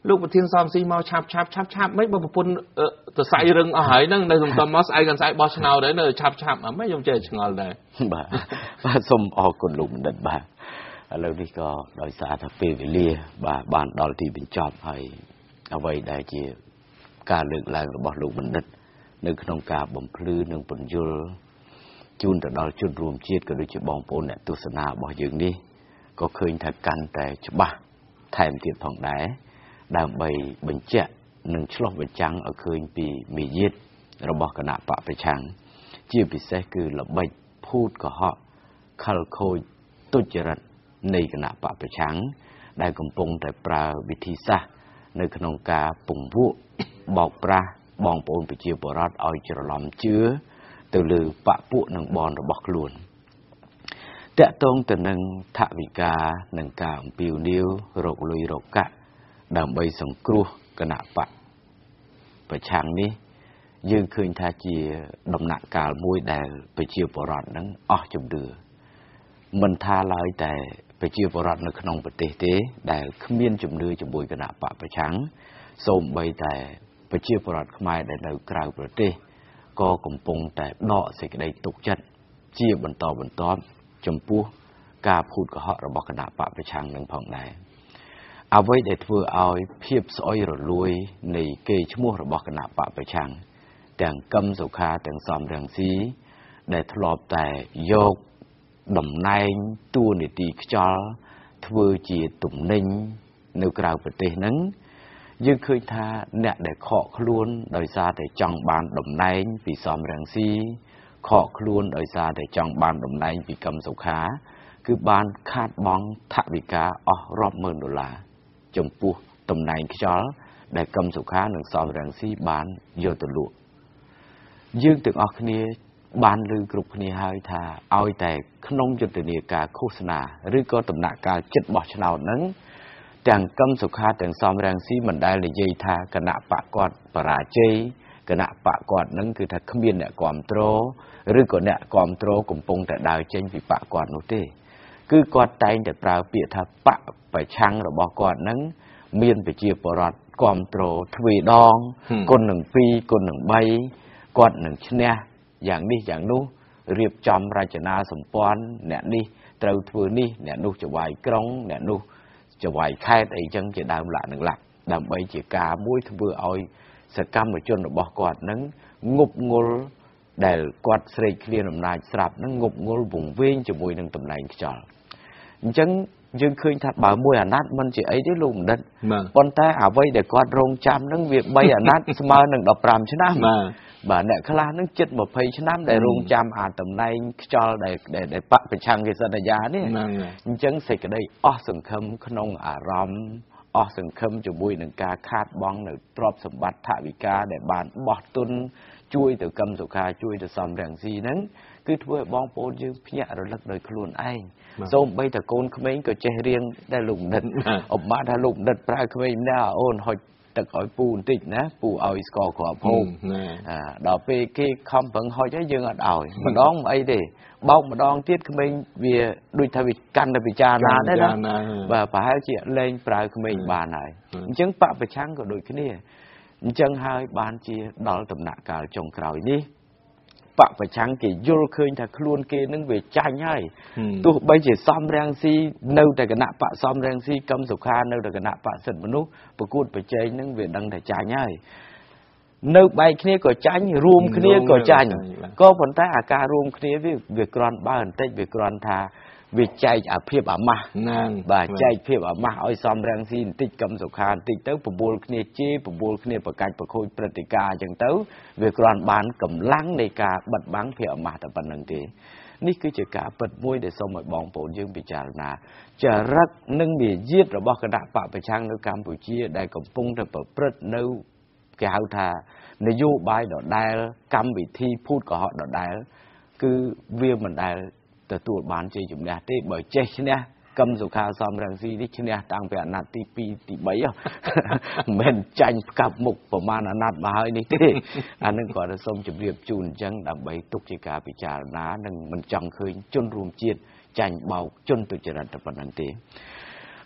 ลูกประเทศซอมซีมาชับชับชับชับไม่บางคนตัวใส่เรื่องอาหารนั่งในสมตมอสไอกันใส่บอชนาวได้เนอะชับชับไม่ยอมเจอชงอลได้บ่าบ่าส้มออกคนลุมดัดบ่าแล้วนี่ก็โดยสาธารณเวลีบ่าบ้านดอลที่เป็นจอบให้เอาไว้ได้เจีการเลือกแรงระบอบลูกบัณฑิตในขนมกาบ่มพลื้หนึ่งปนยุลจูนแต่ดอลจุดรวมเชียดก็โดยจะบองปนเนี่ยตุสนาบ่อย่างนี้ก็เคยทักกันแต่ฉบับแถมเทียบผ่องได้ดามใบบัญเจหนึ่งฉลองบัญจังเอาเคยปีมียึดระบอบคณะปะไปชังเจียพิเศษคือระบายพูดก็เหาะคัลโคยตุจริตในคณะปะไปชังได้กำปงแต่ปลาวิธีซะในขนมกาปุ่งผู้บอกปลาบองปนไปเจียบรัดเอาจรลอมเชื้อตือลือปะปุ๊หนึ่งบอลระบอกล้วนแต่ตรงแต่หนึ่งทวิกาหนึ่งกาปิวนิ้วโรคลุยโรคกะดำใบสังครูคณะปะไปชังนี้ยืนคืนทาเจียดำหนักกาลมวยแดงไปเจียบรัดนั้นอ๋อจมเดือมันทาลายแต่ไปเจียบรัดในขนมปฏิเทแต่ขมิ้นจมเดือจมบุยคณะปะไปชังส้มใบแต่ไปเจียบรัดขมายแต่ในกลางประเทศก็กำปงแต่ดอกสิ่งใดตกจัดเจียบบรรทอบรรทอมจมปูกาพูดกับเขาระบอกคณะปะไปชังหนึ่งผ่องได้เอาไว้เด็ดเพื่อเอาเพียบซอยรลุยในเกยชั่วโมงระบอกคณะปะไปชังแต่งกำสุขาแต่งซอมแรงสีได้ทลอบแต่โยกดำในตัวในตีจอเพื่อจีตุ่มนิ่งในกลางประเทศนั้นยังเคยท่าเนี่ยได้ขอคล้วนโดยซาแต่จังบานดำในปีซอมแรงสีขอคล้วนโดยซาแต่จังบานดำในปีกำสุขาคือบานคาดบ้องทวิกาอ๋อรอบหมื่นดอลลาร์จมปูตำแหน่งจอได้กำสุขาหนึ่งซอมแรงสีบานโยตลุยื่นถึงออกนี้บานลือกรุบนี้ให้ท่าเอาแต่ขนมจุดเดียกาโฆษณาหรือก็ตำหนักการจัดบอชนาวนั้นแต่งกำสุขาแต่งซอมแรงสีมันได้เลยยัยท่าคณะปะกอดปราเจคณะปะกอดนั้นคือถ้าขมิ้นเนี่ยกอมโตรหรือก็เนี่ยกอมโตรกลุ่มปงแต่ดาวเจนปีปะกอดนู้นที่คือกอดไตแต่ปลาเปียท่าปะไปชังระบอกอดนั้นเมียนไปเจียปรอดกอมโตรทวีดองคนหนึ่งปีคนหนึ่งใบกอดหนึ่งชนะอย่างนี้อย่างนู้เรียบจำราชนาสมปอนเนี่ยนี่เต้าทวีนี่เนี่ยนู้จะไหวกรองเนี่ยนู้จะไหวแค่ไอ้จังจะดามละหนึ่งหลักดามใบจีกามุ้ยทวีเอาสกัมไปจนระบอกอดนั้นงบงลได้กอดเสกเคลียร์น้ำนายสลับนั้นงบงลบุ่งเว้งจะมวยหนึ่งตำแหน่งจอจังยังเคยทัดบ่าวมวยอนัดมันจะไอ้ที่ลุงดันปนแต่เอาไว้เดี๋ยวกอดโรงจำนั่งเวียบใบอนัดสมาหนึ่งดอกปรามชนะบ่าเนี่ยคลานั่งจิตบ่เพยชนะได้โรงจำอ่านตำแหน่งจอได้ได้ได้ปะไปชังกิจสัญญาเนี่ยจังเสกได้อ้อสังคมขนมอารมณ์อ้อสังคมจะบุยหนึ่งกาคาดบ้องหนึ่งตรอบสมบัติทวิกาได้บานบอดตุนช่วยแต่กำสุขาช่วยแต่ซอมแรงซีนั้นคือทั่วบ้องโปนยืมพิจารณาโดยครูนไอส้มใบตะโกนขมิ้นก็เจเรียงได้ลุงดันออกมาถ้าลุงดันปลายขมิ้นน่าโอนหอยตะกอยปูนติดนะปูเอาอิสกอขอพงดอกเปกี้คำฝังหอยจะยังอัดอ่อยมันร้องไอ้เด้บ้องมันร้องเทียดขมิ้นเวียดุยทวิกันทวิจานาได้แล้วว่าป่าให้เจียเล่นปลายขมิ้นบานไหนจังปะไปช่างก็โดยขี้เนี่ยจังให้บานเจียดอลตำหนักกาจงกล่าวนี้ปะไปชังกี่ยุโรเคยถ้าคล้วนเกนั่งเวชใจง่ายตัวใบเจ็ดซ้อมแรงซีเนื้อแต่กณะปะซ้อมแรงซีกำสุขาเนื้อแต่กณะปะสัตว์มนุษย์ประกูดไปเจนั่งเวดังแต่ใจง่ายเนื้อใบขี้ก็ใจรวมขี้ก็ใจก็ผลแต่อาการรวมขี้วิเวกรอนบ้านเตจเวกรอนทาวิจัยอาเพียบอามาบ่าใจเพียบอามาอ้อยซ้อมแรงซีติดกำสุขานติดเต้าประบูลขี้เจี๊ยประบูลขี้ประกายประโคยปฏิกาจังเต้าเวกรอนบ้านกำลังในการบัดบังเพียบอามาแต่ปัจจุบันนี้นี่คือจะการเปิดมวยในสมัยบองโปนยังพิจารณาจะรักนึ่งมียืดระบบกระดาษปะไปช่างในกัมพูชีได้กำปงแต่เปิดเปิดในแก้วทาในยุบายดอกได้กำวิธีพูดกับhọดอกได้คือเวียมันได้แต่ตัวบ้านเจจุ่มเนี่ยที่บ่อยเจเนี่ยกำสุขาซ้อมแรงซีที่เนี่ยตั้งแต่อนาตีปีตีใบอ่ะเหม็นใจกับมุกประมาณอนาตมาให้นี่ที่อันนั้นก่อนจะส้มจุ่มเรียบจูนจังดับใบตุกจิกาปิจารณาหนึ่งมันจังเคยจนรวมเจียนใจเบาจนตุจรัตปันนันตี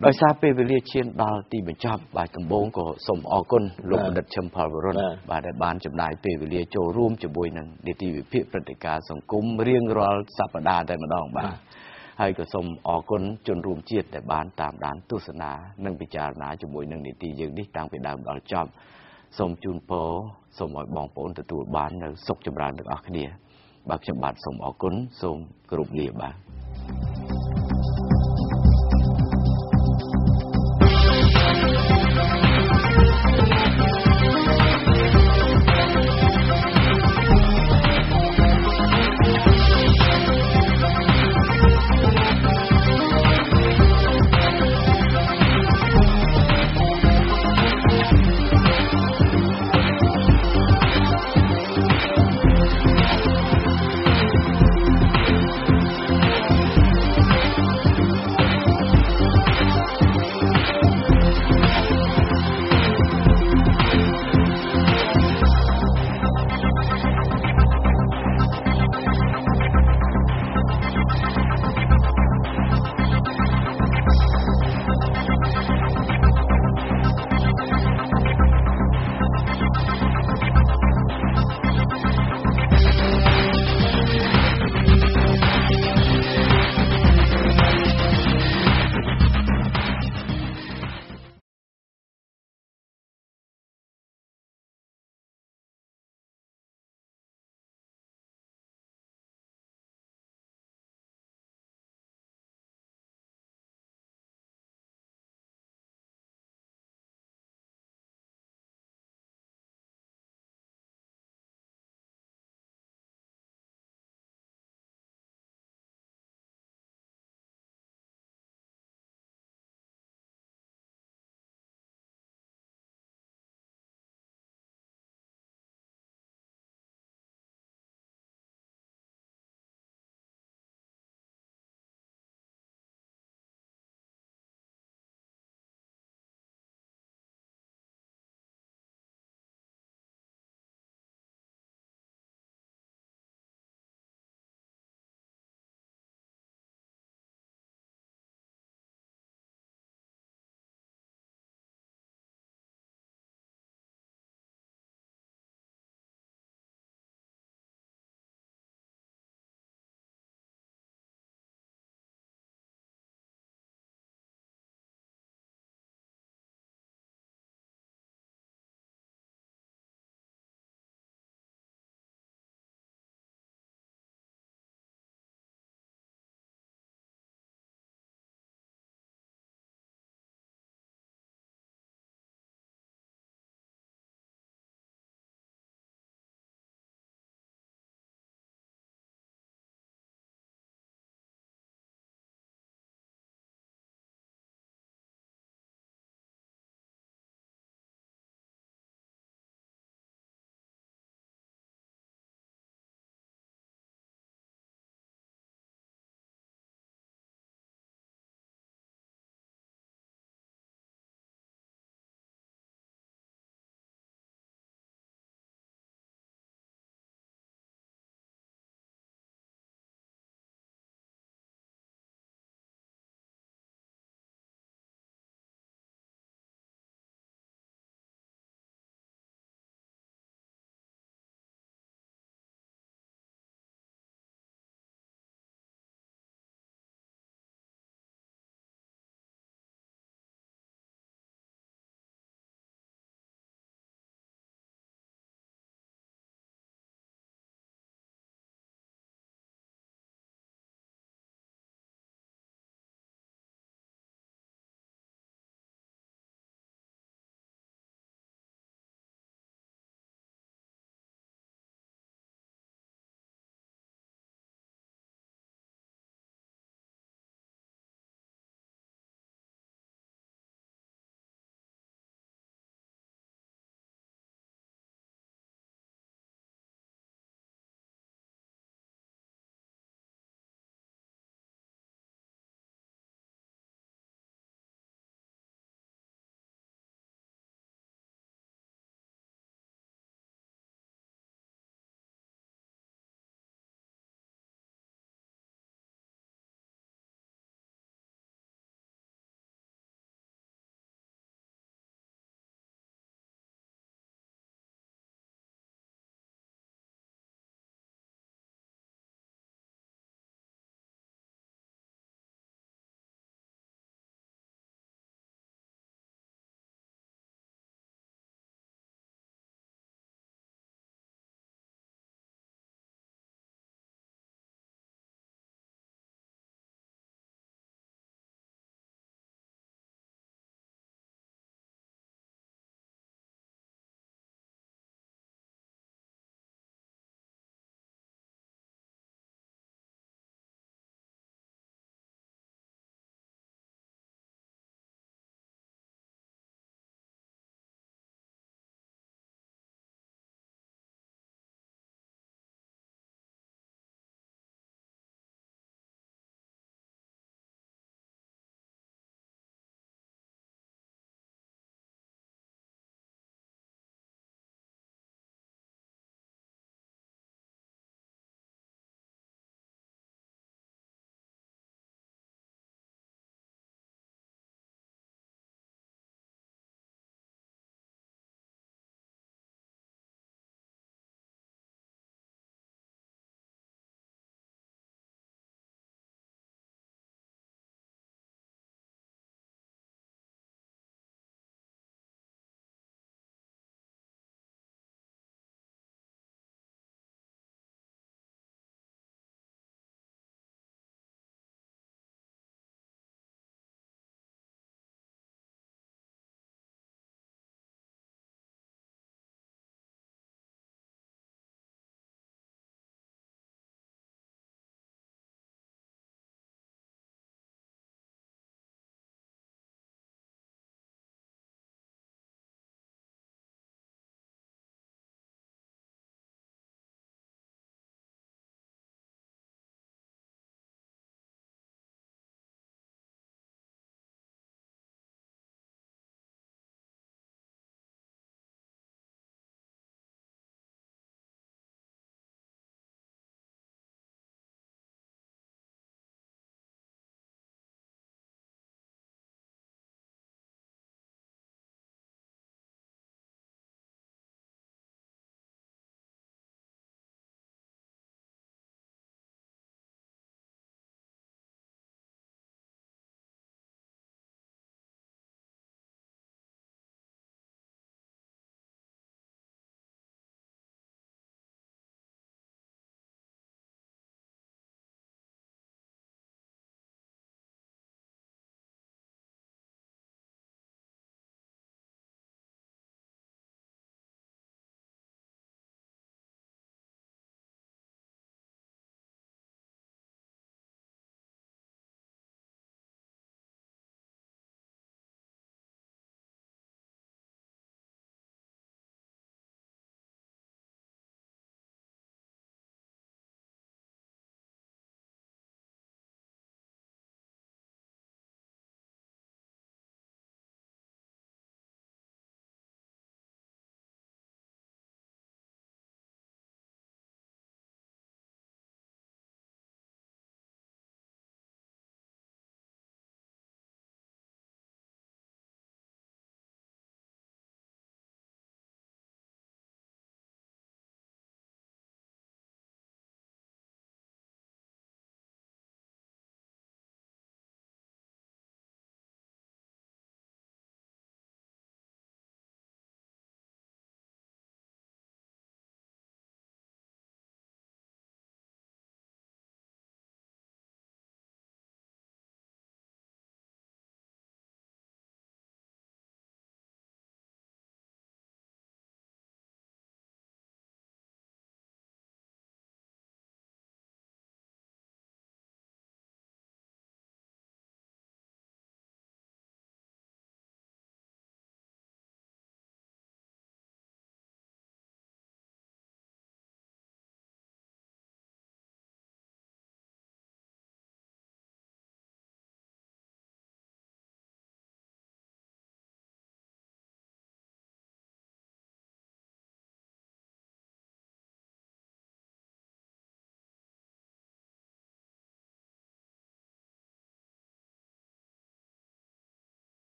โดยทราบเป็นเวลาเชียนดอลตีเป็นจับบาดกำบงก็สมอกุลลงดัดชมพลวรนบาดบานจำนายเป็นเวลาโจร่วมจะบุยนั้นเดี๋ยวที่วิพิปฏิการสังคมเรียงรอสัปดาห์ได้มาดองบาให้ก็สมอกุลจนรวมเจียดแต่บานตามด้านตุสนาหนึ่งพิจารณาจะบุยหนึ่งเดี๋ยวที่ยังดิตั้งไปดาวดอลจอมสมจูนโปสมบองโปนตัวบานในสกจำรานตึกอัคเดียบาดจำบาดสมอกุลสมกรุบเลียบา